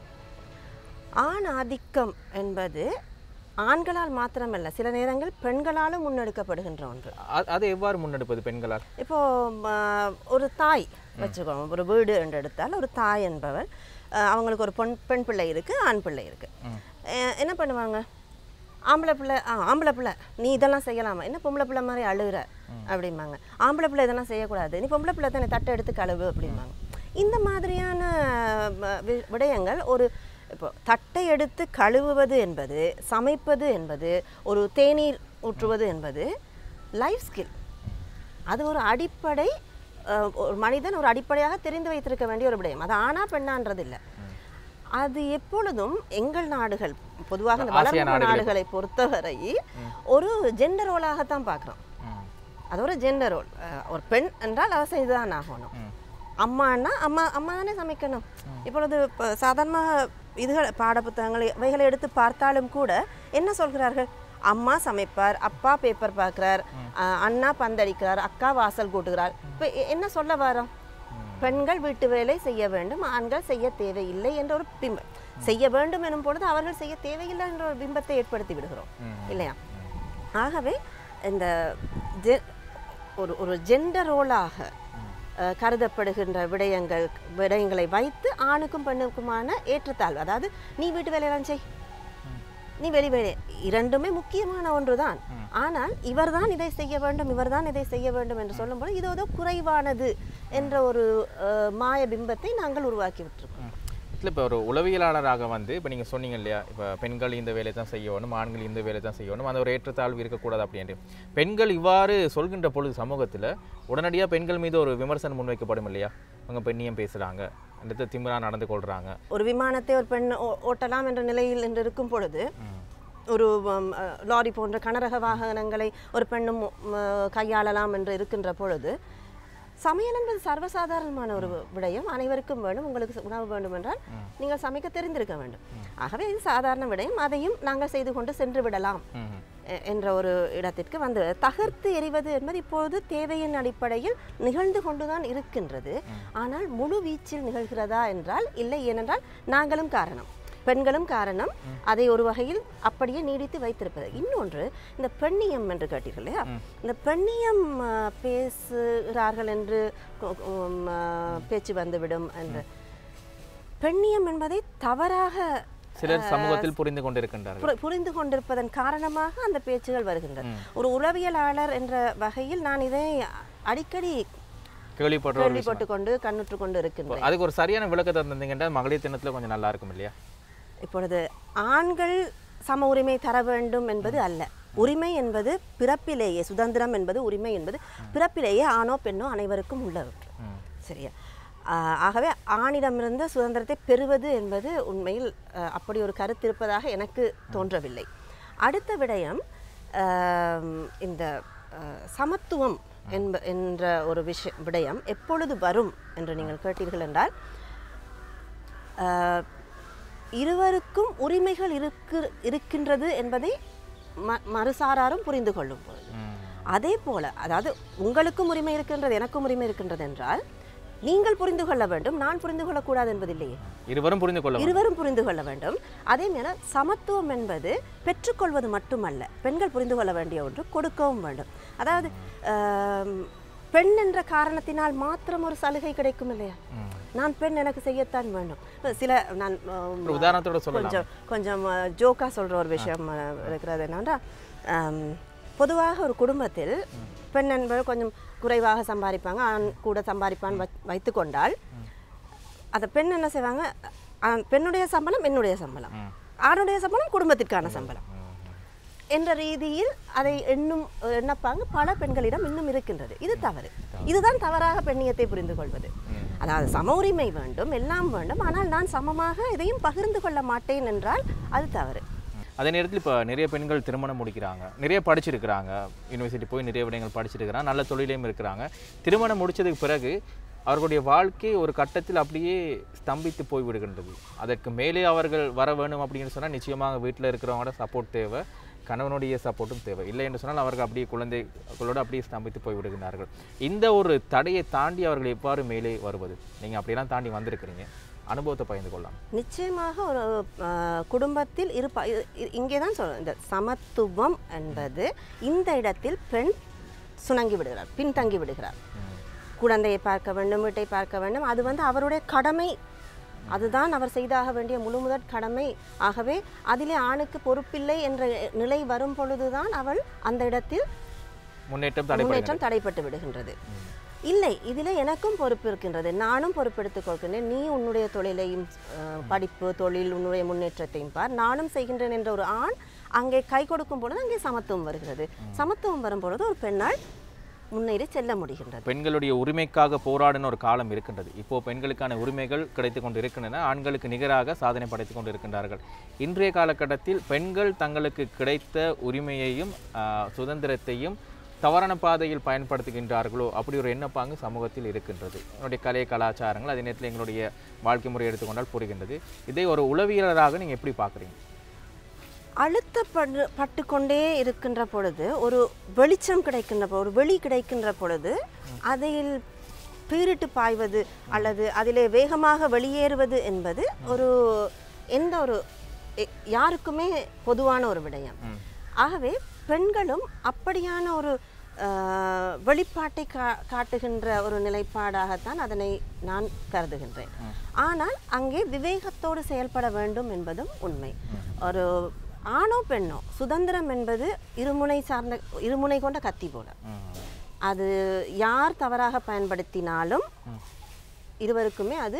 ஆண் ஆதிக்கம் என்பது ஆண்களால் மாத்திரமல்ல, சில நேரங்கள் பெண்களாலும் முன்னெடுக்கப்படுகின்ற ஒன்று. அ- அதை எவ்வாறு முன்னெடுப்பது பெண்களால்? இப்போ ம, ஒரு தாய் வச்சுக்கோங்க, ஒரு வீடு என்று எடுத்தால் ஒரு தாய் என்பவர் அஹ், அவங்களுக்கு ஒரு பொன் பெண் பிள்ளை இருக்குது, ஆண் பிள்ளை இருக்குது. என்ன பண்ணுவாங்க? ஆம்பளை பிள்ளை ஆ ஆம்பளை பிள்ளை நீ இதெல்லாம் செய்யலாமா, என்ன பொம்பளை பிள்ளை மாதிரி அழுகிற அப்படிம்பாங்க. ஆம்பளை பிள்ளை இதெல்லாம் செய்யக்கூடாது, நீ பொம்பளை பிள்ளை தானே தட்டை எடுத்து கழுவு அப்படிம்பாங்க. இந்த மாதிரியான ம, வி- விடயங்கள் ஒரு இப்போ தட்டை எடுத்து கழுவுவது என்பது, சமைப்பது என்பது, ஒரு தேநீர் ஊற்றுவது என்பது லைஃப் ஸ்கில். அது ஒரு அடிப்படை, அஹ், ஒரு மனிதன் ஒரு அடிப்படையாக தெரிந்து வைத்திருக்க வேண்டிய ஒரு விடயம். அது ஆனா பெண்ணான்றது இல்லை. அது எப்பொழுதும் எங்கள் நாடுகள், பொதுவாக இந்த ஆசிய வளர்ந்த நாடுகளை நாடுகளை பொறுத்தவரை ஒரு ஜெண்டர் ரோலாகத்தான் பார்க்குறோம். அது ஒரு ஜெண்டர் ரோல். ஒரு பெண் என்றால் அவ செய்துதான் ஆகணும். அம்மான்னா அம்மா அம்மா தானே சமைக்கணும். இப்பொழுது இப்போ சாதாரணமாக இதுகள் பாடப்புத்தகங்கள் இவைகளை எடுத்து பார்த்தாலும் கூட என்ன சொல்கிறார்கள்? அம்மா சமைப்பார், அப்பா பேப்பர் பார்க்குறார், அண்ணா பந்தடிக்கிறார், அக்கா வாசல் கூட்டுகிறார். இப்போ என்ன சொல்ல வரோம்? பெண்கள் வீட்டு வேலை செய்ய வேண்டும், ஆண்கள் செய்ய தேவையில்லை என்ற ஒரு பிம்பம். செய்ய வேண்டும் எனும் பொழுது அவர்கள் செய்ய தேவையில்லை என்ற ஒரு பிம்பத்தை ஏற்படுத்தி விடுகிறோம் இல்லையா? ஆகவே இந்த ஜெ- ஒரு ஒரு ஜெண்டர் ரோலாக அஹ், கருதப்படுகின்ற விடயங்கள் விடயங்களை வைத்து ஆணுக்கும் பெண்ணுக்குமான ஏற்றத்தாழ்வு, அதாவது நீ வீட்டு வேலையெல்லாம் செய், நீ வெளி வேலை, இரண்டுமே முக்கியமான ஒன்றுதான். ஆனால் இவர்தான் இதை செய்ய வேண்டும், இவர்தான் இதை செய்ய வேண்டும் என்று சொல்லும்போது இது ஏதோ குறைவானது என்ற ஒரு அஹ், மாய பிம்பத்தை நாங்கள் உருவாக்கி விட்டுருக்கோம். இல்லை இப்போ ஒரு உளவியலாளராக வந்து இப்போ நீங்கள் சொன்னீங்க இல்லையா இப்போ பெண்கள் இந்த வேலையை தான் செய்யணும், ஆண்கள் இந்த வேலையை தான் செய்யணும், அந்த ஒரு ஏற்றத்தாழ்வு இருக்கக்கூடாது அப்படின்ட்டு. பெண்கள் இவ்வாறு சொல்கின்ற பொழுது சமூகத்தில் உடனடியாக பெண்கள் மீது ஒரு விமர்சனம் முன்வைக்கப்படும் இல்லையா? அவங்க பெண்ணியம் பேசுகிறாங்க, அடுத்து திமிரா நடந்து கொள்கிறாங்க. ஒரு விமானத்தை ஒரு பெண் ஓட்டலாம் என்ற நிலையில் என்று இருக்கும் பொழுது ஒரு லாரி போன்ற கனரக வாகனங்களை ஒரு பெண்ணும் கையாளலாம் என்று இருக்கின்ற பொழுது சமையல் என்பது சர்வசாதாரணமான ஒரு விடயம். அனைவருக்கும் வேண்டும். உங்களுக்கு உணவு வேண்டும் என்றால் நீங்கள் சமைக்க தெரிந்திருக்க வேண்டும். ஆகவே இது சாதாரண விடயம். அதையும் நாங்கள் செய்து கொண்டு சென்று விடலாம் என்ற ஒரு இடத்திற்கு வந்து தகர்த்து எறிவது என்பது இப்போது தேவையின் அடிப்படையில் நிகழ்ந்து கொண்டுதான் இருக்கின்றது. ஆனால் முழு வீச்சில் நிகழ்கிறதா என்றால் இல்லை. ஏனென்றால் நாங்களும் காரணம், பெண்களும் காரணம். அதை ஒரு வகையில் அப்படியே நீடித்து வைத்திருப்பது. இன்னொன்று, இந்த பெண்ணியம் என்று கேட்டீர்கள் இல்லையா? இந்த பெண்ணியம் பேசுகிறார்கள் என்று பேச்சு வந்துவிடும் என்று. பெண்ணியம் என்பதை தவறாக சிலர் சமூகத்தில் புரிந்து கொண்டிருக்கின்றார்கள். புரிந்து கொண்டிருப்பதன் காரணமாக அந்த பேச்சுகள் வருகின்றன. ஒரு உளவியலாளர் என்ற வகையில் நான் இதை அடிக்கடி கேள்விப்பட்டு கொண்டு கண்ணுற்று கொண்டு இருக்கின்றேன். அதுக்கு ஒரு சரியான விளக்கத்தை தந்தீங்கன்னா மகளிர் தினத்தில் கொஞ்சம் நல்லா இருக்கும் இல்லையா? இப்பொழுது ஆண்கள் சம உரிமை தர வேண்டும் என்பது அல்ல. உரிமை என்பது பிறப்பிலேயே, சுதந்திரம் என்பது உரிமை என்பது பிறப்பிலேயே ஆணோ பெண்ணோ அனைவருக்கும் உள்ளவற்று. சரியா? ஆகவே ஆணிடமிருந்து சுதந்திரத்தை பெறுவது என்பது உண்மையில் அப்படி ஒரு கருத்து இருப்பதாக எனக்கு தோன்றவில்லை. அடுத்த விடயம், இந்த சமத்துவம் என்ப என்ற ஒரு விஷய விடயம் எப்பொழுது வரும் என்று நீங்கள் கேட்டீர்கள் என்றால், இருவருக்கும் உரிமைகள் இருக்கு இருக்கின்றது என்பதை ம மறுசாராரும் புரிந்து கொள்ளும் பொழுது, அதே போல, அதாவது உங்களுக்கும் உரிமை இருக்கின்றது, எனக்கும் உரிமை இருக்கின்றது என்றால் நீங்கள் புரிந்து கொள்ள வேண்டும், நான் புரிந்து கொள்ளக்கூடாது என்பதில்லையே. இருவரும் புரிந்து கொள்ள இருவரும் புரிந்து கொள்ள வேண்டும். அதே மேல சமத்துவம் என்பது பெற்றுக்கொள்வது மட்டுமல்ல, பெண்கள் புரிந்து கொள்ள வேண்டிய ஒன்று, கொடுக்கவும் வேண்டும். அதாவது பெண் என்ற காரணத்தினால் மாத்திரம் ஒரு சலுகை கிடைக்கும் இல்லையா? நான் பெண், எனக்கு செய்யத்தான் வேண்டும். சில நான் உதாரணத்தோட கொஞ்சம் கொஞ்சம் ஜோக்கா சொல்ற ஒரு விஷயம் இருக்கிறது என்னன்னா, பொதுவாக ஒரு குடும்பத்தில் பெண் என்பவர் கொஞ்சம் குறைவாக சம்பாதிப்பாங்க, ஆண் கூட சம்பாதிப்பான் வைத்து கொண்டால் அந்த பெண் என்ன செய்வாங்க, பெண்ணுடைய சம்பளம் என்னுடைய சம்பளம், ஆணுடைய சம்பளம் குடும்பத்திற்கான சம்பளம் என்ற ரீதியில் அதை எண்ணும் எண்ணப்பாங்க பல பெண்களிடம் இன்னும் இருக்கின்றது. இது தவறு. இதுதான் தவறாக பெண்ணியத்தை புரிந்து கொள்வது. அதாவது சம உரிமை வேண்டும், எல்லாம் வேண்டும், ஆனால் நான் சமமாக இதையும் பகிர்ந்து கொள்ள மாட்டேன் என்றால் அது தவறு. அதே நேரத்தில் இப்போ நிறைய பெண்கள் திருமணம் முடிக்கிறாங்க, நிறைய படிச்சிருக்கிறாங்க, யூனிவர்சிட்டி போய் நிறைய விடயங்கள் படிச்சிருக்கிறாங்க, நல்ல தொழிலையும் இருக்கிறாங்க. திருமணம் முடித்ததுக்கு பிறகு அவர்களுடைய வாழ்க்கை ஒரு கட்டத்தில் அப்படியே ஸ்தம்பித்து போய் விடுகின்றது. அதற்கு மேலே அவர்கள் வர வேணும் அப்படின்னு சொன்னால் நிச்சயமாக வீட்டில் இருக்கிறவங்களோட சப்போர்ட் தேவை, கணவனுடைய சப்போர்ட்டும் தேவை. இல்லை என்று சொன்னால் அவர்கள் அப்படியே குழந்தைகளோடு அப்படியே ஸ்தம்பித்து போய் விடுகிறார்கள். இந்த ஒரு தடையை தாண்டி அவர்கள் எவ்வாறு மேலே வருவது? நீங்கள் அப்படியெல்லாம் தாண்டி வந்திருக்கிறீங்க, அனுபவத்தை பகிர்ந்து கொள்ளலாம். நிச்சயமாக ஒரு குடும்பத்தில் இருப்பா இங்கே தான் சொல்கிறேன், இந்த சமத்துவம் என்பது இந்த இடத்தில் பெண் சுணங்கி விடுகிறார், பின்தங்கி விடுகிறார். குழந்தையை பார்க்க வேண்டும், வீட்டை பார்க்க வேண்டும், அது வந்து அவருடைய கடமை, அதுதான் அவர் செய்தாக வேண்டிய முழு முதற் கடமை. ஆகவே அதிலே ஆணுக்கு பொறுப்பில்லை என்ற நிலை வரும் பொழுதுதான் அவள் அந்த இடத்தில் முன்னேற்றம் முன்னேற்றம் தடைப்பட்டு விடுகின்றது. இல்லை, இதில் எனக்கும் பொறுப்பு இருக்கின்றது, நானும் பொறுப்பெடுத்துக் கொள்கின்றேன், நீ உன்னுடைய தொழிலையும் படிப்பு தொழில் உன்னுடைய முன்னேற்றத்தையும் பார், நானும் செய்கின்றேன் என்ற ஒரு ஆண் அங்கே கை கொடுக்கும் பொழுது அங்கே சமத்துவம் வருகிறது. சமத்துவம் வரும் பொழுது ஒரு பெண்ணால் முன்னேறி செல்ல முடிகின்றது. பெண்களுடைய உரிமைக்காக போராடின ஒரு காலம் இருக்கின்றது. இப்போ பெண்களுக்கான உரிமைகள் கிடைத்து கொண்டு இருக்கின்றன, ஆண்களுக்கு நிகராக சாதனை படைத்து கொண்டு இருக்கின்றார்கள். இன்றைய காலகட்டத்தில் பெண்கள் தங்களுக்கு கிடைத்த உரிமையையும் சுதந்திரத்தையும் தவறான பாதையில் பயன்படுத்துகின்றார்களோ அப்படி ஒரு எண்ணப்பாங்கு சமூகத்தில் இருக்கின்றது. என்னுடைய கலை கலாச்சாரங்கள் அதே நேரத்தில் எங்களுடைய வாழ்க்கை முறை எடுத்துக்கொண்டால் புரிகின்றது. இதை ஒரு உளவியலராக நீங்கள் எப்படி பார்க்குறீங்க? அழுத்தப்படு பட்டு கொண்டே இருக்கின்ற பொழுது, ஒரு வெளிச்சம் கிடைக்கின்ற ஒரு வெளி கிடைக்கின்ற பொழுது அதில் பீரிட்டு பாய்வது அல்லது அதிலே வேகமாக வெளியேறுவது என்பது ஒரு எந்த ஒரு யாருக்குமே பொதுவான ஒரு விடயம். ஆகவே பெண்களும் அப்படியான ஒரு வெளிப்பாட்டை கா காட்டுகின்ற ஒரு நிலைப்பாடாகத்தான் அதனை நான் கருதுகின்றேன். ஆனால் அங்கே விவேகத்தோடு செயல்பட வேண்டும் என்பதும் உண்மை. ஒரு ஆணோ பெண்ணோ சுதந்திரம் என்பது இருமுனை சார்ந்த இருமுனை கொண்ட கத்தி போல, அது யார் தவறாக பயன்படுத்தினாலும் இருவருக்குமே அது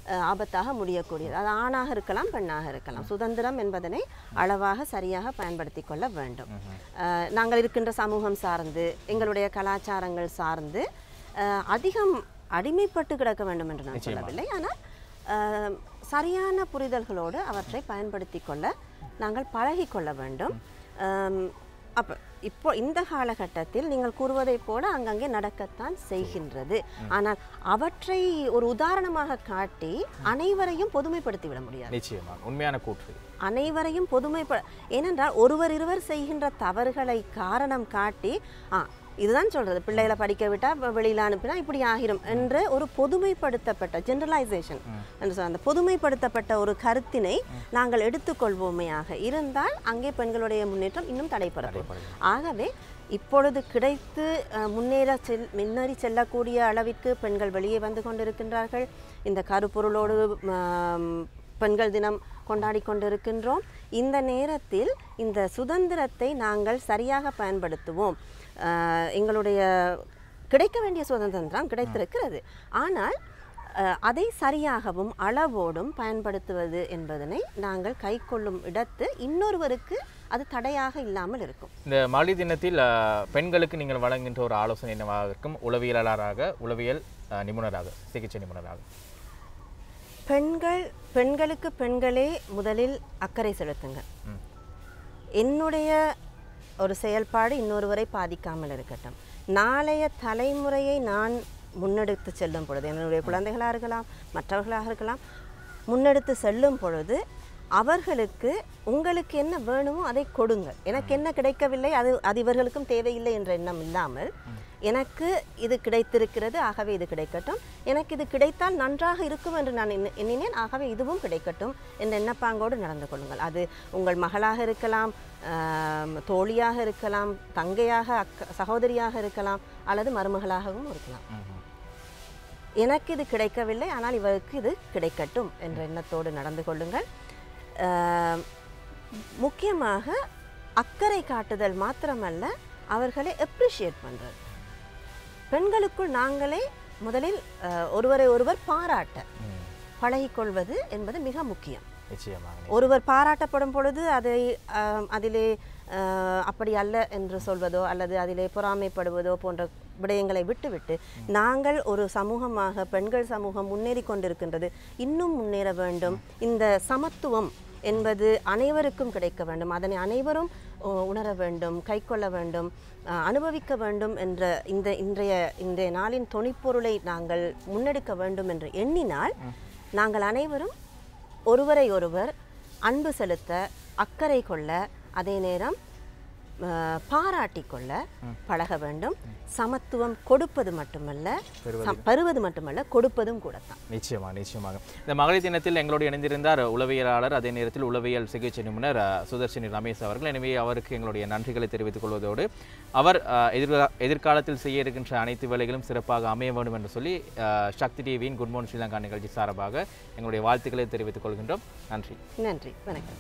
ஆபத்தாக முடியக்கூடியது. அது ஆணாக இருக்கலாம், பெண்ணாக இருக்கலாம். சுதந்திரம் என்பதனை அளவாக சரியாக பயன்படுத்தி கொள்ள வேண்டும். நாங்கள் இருக்கின்ற சமூகம் சார்ந்து, எங்களுடைய கலாச்சாரங்கள் சார்ந்து அதிகம் அடிமைப்பட்டு கிடக்க வேண்டும் என்று நான் சொல்லவில்லை. ஆனால் சரியான புரிதல்களோடு அவற்றை பயன்படுத்தி கொள்ள நாங்கள் பழகி கொள்ள வேண்டும். அப்போ இப்போ இந்த காலகட்டத்தில் நீங்கள் கூறுவதை போல அங்கங்கே நடக்கத்தான் செய்கின்றது. ஆனால் அவற்றை ஒரு உதாரணமாக காட்டி அனைவரையும் பொதுமைப்படுத்தி விட முடியாது. நிச்சயமாக உண்மையான கூற்று. அனைவரையும் பொதுமைப்ப ஏனென்றால் ஒருவர் இருவர் செய்கின்ற தவறுகளை காரணம் காட்டி ஆ இதுதான் சொல்றது, பிள்ளைகளை படிக்க விட்டா வெளியில் அனுப்பினா இப்படி ஆகிரும் என்று ஒரு பொதுமைப்படுத்தப்பட்ட ஜெனரலைசேஷன் என்று சொல்ல அந்த பொதுமைப்படுத்தப்பட்ட ஒரு கருத்தினை நாங்கள் எடுத்துக்கொள்வோமையாக இருந்தால் அங்கே பெண்களுடைய முன்னேற்றம் இன்னும் தடைபடக்கூடும். ஆகவே இப்பொழுது கிடைத்து முன்னேற செல் முன்னேறி செல்லக்கூடிய அளவிற்கு பெண்கள் வெளியே வந்து கொண்டிருக்கின்றார்கள். இந்த கருப்பொருளோடு பெண்கள் தினம் கொண்டாடி கொண்டிருக்கின்றோம். இந்த நேரத்தில் இந்த சுதந்திரத்தை நாங்கள் சரியாக பயன்படுத்துவோம். எங்களுடைய கிடைக்க வேண்டிய சுதந்திரம் கிடைத்திருக்கிறது. ஆனால் அதை சரியாகவும் அளவோடும் பயன்படுத்துவது என்பதனை நாங்கள் கை கொள்ளும் இடத்து இன்னொருவருக்கு அது தடையாக இல்லாமல் இருக்கும். இந்த மகளிர் தினத்தில் பெண்களுக்கு நீங்கள் வழங்குகின்ற ஒரு ஆலோசனை என்னவாக இருக்கும்? உளவியலாளராக, உளவியல் நிபுணராக, சிகிச்சை நிபுணராக. பெண்கள் பெண்களுக்கு பெண்களே முதலில் அக்கறை செலுத்துங்க. என்னுடைய ஒரு செயல்பாடு இன்னொருவரை பாதிக்காமல் இருக்கட்டும். நாளைய தலைமுறையை நான் முன்னெடுத்து செல்லும் பொழுது, என்னுடைய குழந்தைகளாக இருக்கலாம், மற்றவர்களாக இருக்கலாம், முன்னெடுத்து செல்லும் பொழுது அவர்களுக்கு உங்களுக்கு என்ன வேணுமோ அதை கொடுங்க. எனக்கு என்ன கிடைக்கவில்லை அது அது இவர்களுக்கும் தேவையில்லை என்ற எண்ணம் இல்லாமல், எனக்கு இது கிடைத்திருக்கிறது ஆகவே இது கிடைக்கட்டும், எனக்கு இது கிடைத்தால் நன்றாக இருக்கும் என்று நான் எண்ணினேன் ஆகவே இதுவும் கிடைக்கட்டும் என்ற எண்ணப்பாங்கோடு நடந்து கொள்ளுங்கள். அது உங்கள் மகளாக இருக்கலாம், தோழியாக இருக்கலாம், தங்கையாக அக்க சகோதரியாக இருக்கலாம், அல்லது மருமகளாகவும் இருக்கலாம். எனக்கு இது கிடைக்கவில்லை ஆனால் இவருக்கு இது கிடைக்கட்டும் என்ற எண்ணத்தோடு நடந்து கொள்ளுங்கள். முக்கியமாக அக்கறை காட்டுதல் மாத்திரமல்ல, அவர்களை அப்ரிஷியேட் பண்ணுறது. பெண்களுக்குள் நாங்களே முதலில் ஒருவரை ஒருவர் பாராட்ட பழகிக்கொள்வது என்பது மிக முக்கியம். ஒருவர் பாராட்டப்படும் பொழுது அதை அதிலே அப்படி அல்ல என்று சொல்வதோ அல்லது அதிலே பொறாமைப்படுவதோ போன்ற விடயங்களை விட்டுவிட்டு நாங்கள் ஒரு சமூகமாக பெண்கள் சமூகம் முன்னேறி கொண்டிருக்கின்றது, இன்னும் முன்னேற வேண்டும், இந்த சமத்துவம் என்பது அனைவருக்கும் கிடைக்க வேண்டும், அதனை அனைவரும் உணர வேண்டும், கை கொள்ள வேண்டும், அனுபவிக்க வேண்டும் என்ற இந்த இன்றைய இன்றைய நாளின் தொனிப்பொருளை நாங்கள் முன்னெடுக்க வேண்டும் என்று எண்ணினால் நாங்கள் அனைவரும் ஒருவரை ஒருவர் அன்பு செலுத்த, அக்கறை கொள்ள, அதே நேரம் பாராட்டி கொள்ள பழக வேண்டும். சமத்துவம் கொடுப்பது மட்டுமல்ல, பெறுவது மட்டுமல்ல, கொடுப்பதும் கூட தான். நிச்சயமாக நிச்சயமாக இந்த மகளிர் தினத்தில் எங்களோடு இணைந்திருந்தார் உளவியலாளர், அதே நேரத்தில் உளவியல் சிகிச்சை நிபுணர் சுதர்ஷினி ரமேஷ் அவர்கள். எனவே அவருக்கு எங்களுடைய நன்றிகளை தெரிவித்துக் கொள்வதோடு அவர் எதிர்கா எதிர்காலத்தில் செய்ய இருக்கின்ற அனைத்து வேலைகளும் சிறப்பாக அமைய வேண்டும் என்று சொல்லி சக்தி டிவியின் குட் மார்னிங் ஸ்ரீலங்கா நிகழ்ச்சி சார்பாக எங்களுடைய வாழ்த்துக்களை தெரிவித்துக் கொள்கின்றோம். நன்றி. நன்றி, வணக்கம்.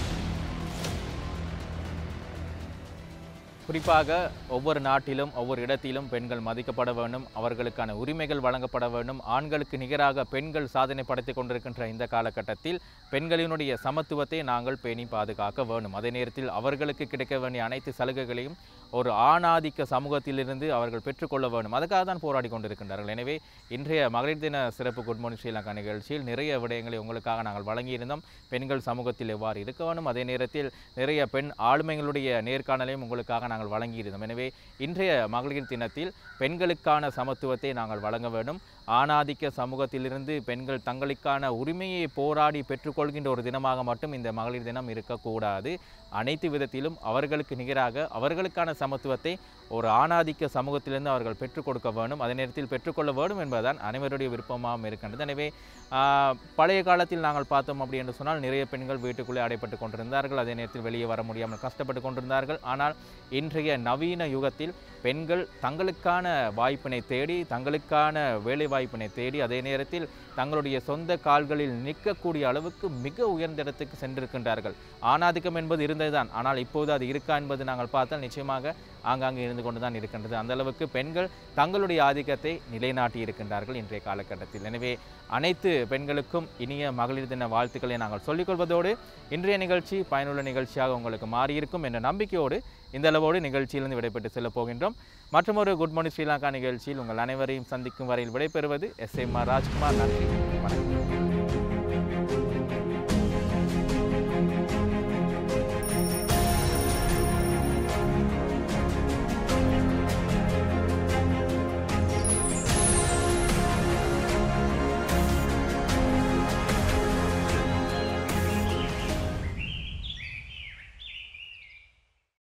குறிப்பாக ஒவ்வொரு நாட்டிலும் ஒவ்வொரு இடத்திலும் பெண்கள் மதிக்கப்பட வேண்டும், அவர்களுக்கான உரிமைகள் வழங்கப்பட வேண்டும். ஆண்களுக்கு நிகராக பெண்கள் சாதனை படைத்துக் கொண்டிருக்கின்ற இந்த காலகட்டத்தில் பெண்களினுடைய சமத்துவத்தை நாங்கள் பேணி பாதுகாக்க வேண்டும். அதே நேரத்தில் அவர்களுக்கு கிடைக்க வேண்டிய அனைத்து சலுகைகளையும் ஒரு ஆணாதிக்க சமூகத்திலிருந்து அவர்கள் பெற்றுக்கொள்ள வேண்டும். அதுக்காக தான் போராடி கொண்டிருக்கின்றார்கள். எனவே இன்றைய மகளிர் தின சிறப்பு குட் மார்னிங் ஸ்ரீலங்கா நிகழ்ச்சியில் நிறைய விடயங்களை உங்களுக்காக நாங்கள் வழங்கியிருந்தோம். பெண்கள் சமூகத்தில் எவ்வாறு இருக்க வேண்டும், அதே நேரத்தில் நிறைய பெண் ஆளுமைகளுடைய நேர்காணலையும் உங்களுக்காக நாங்கள் வழங்கியிருந்தோம். எனவே இன்றைய மகளிர் தினத்தில் பெண்களுக்கான சமத்துவத்தை நாங்கள் வழங்க வேண்டும். ஆணாதிக்க சமூகத்திலிருந்து பெண்கள் தங்களுக்கான உரிமையை போராடி பெற்றுக்கொள்கின்ற ஒரு தினமாக மட்டும் இந்த மகளிர் தினம் இருக்கக்கூடாது. அனைத்து விதத்திலும் அவர்களுக்கு நிகராக அவர்களுக்கான சமத்துவத்தை ஒரு ஆணாதிக்க சமூகத்திலிருந்து அவர்கள் பெற்றுக் கொடுக்க வேண்டும், அதே நேரத்தில் பெற்றுக்கொள்ள வேண்டும் என்பதுதான் அனைவருடைய விருப்பமாகவும் இருக்கின்றது. எனவே பழைய காலத்தில் நாங்கள் பார்த்தோம் அப்படி என்று சொன்னால் நிறைய பெண்கள் வீட்டுக்குள்ளே அடைப்பட்டு கொண்டிருந்தார்கள், அதே நேரத்தில் வெளியே வர முடியாமல் கஷ்டப்பட்டு கொண்டிருந்தார்கள். ஆனால் இன்றைய நவீன யுகத்தில் பெண்கள் தங்களுக்கான வாய்ப்பினை தேடி தங்களுக்கான வேலை வாய்ப்பினை தேடி அதே நேரத்தில் தங்களுடைய சொந்த கால்களில் நிற்கக்கூடிய அளவுக்கு மிக உயர்ந்த இடத்துக்கு சென்றிருக்கின்றார்கள். ஆணாதிக்கம் என்பது இருந்ததுதான், ஆனால் இப்போது அது இருக்கா என்பது நாங்கள் பார்த்தால் நிச்சயமாக ஆங்காங்கே இருந்து கொண்டு தான் இருக்கின்றது. அந்த அளவுக்கு பெண்கள் தங்களுடைய ஆதிக்கத்தை நிலைநாட்டி இருக்கின்றார்கள் இன்றைய காலகட்டத்தில். எனவே அனைத்து பெண்களுக்கும் இனிய மகளிர் தின வாழ்த்துக்களை நாங்கள் சொல்லிக்கொள்வதோடு இன்றைய நிகழ்ச்சி பயனுள்ள நிகழ்ச்சியாக உங்களுக்கு மாறியிருக்கும் என்ற நம்பிக்கையோடு இந்த அளவோடு நிகழ்ச்சியிலிருந்து விடைபெற்று செல்லப் போகின்றோம். மற்றொரு குட் மார்னிங் ஸ்ரீலங்கா நிகழ்ச்சியில் உங்கள் அனைவரையும் சந்திக்கும் வரையில் விடைபெறுவது எஸ் எம் ஆர் ராஜ்குமார். நன்றி, வணக்கம்.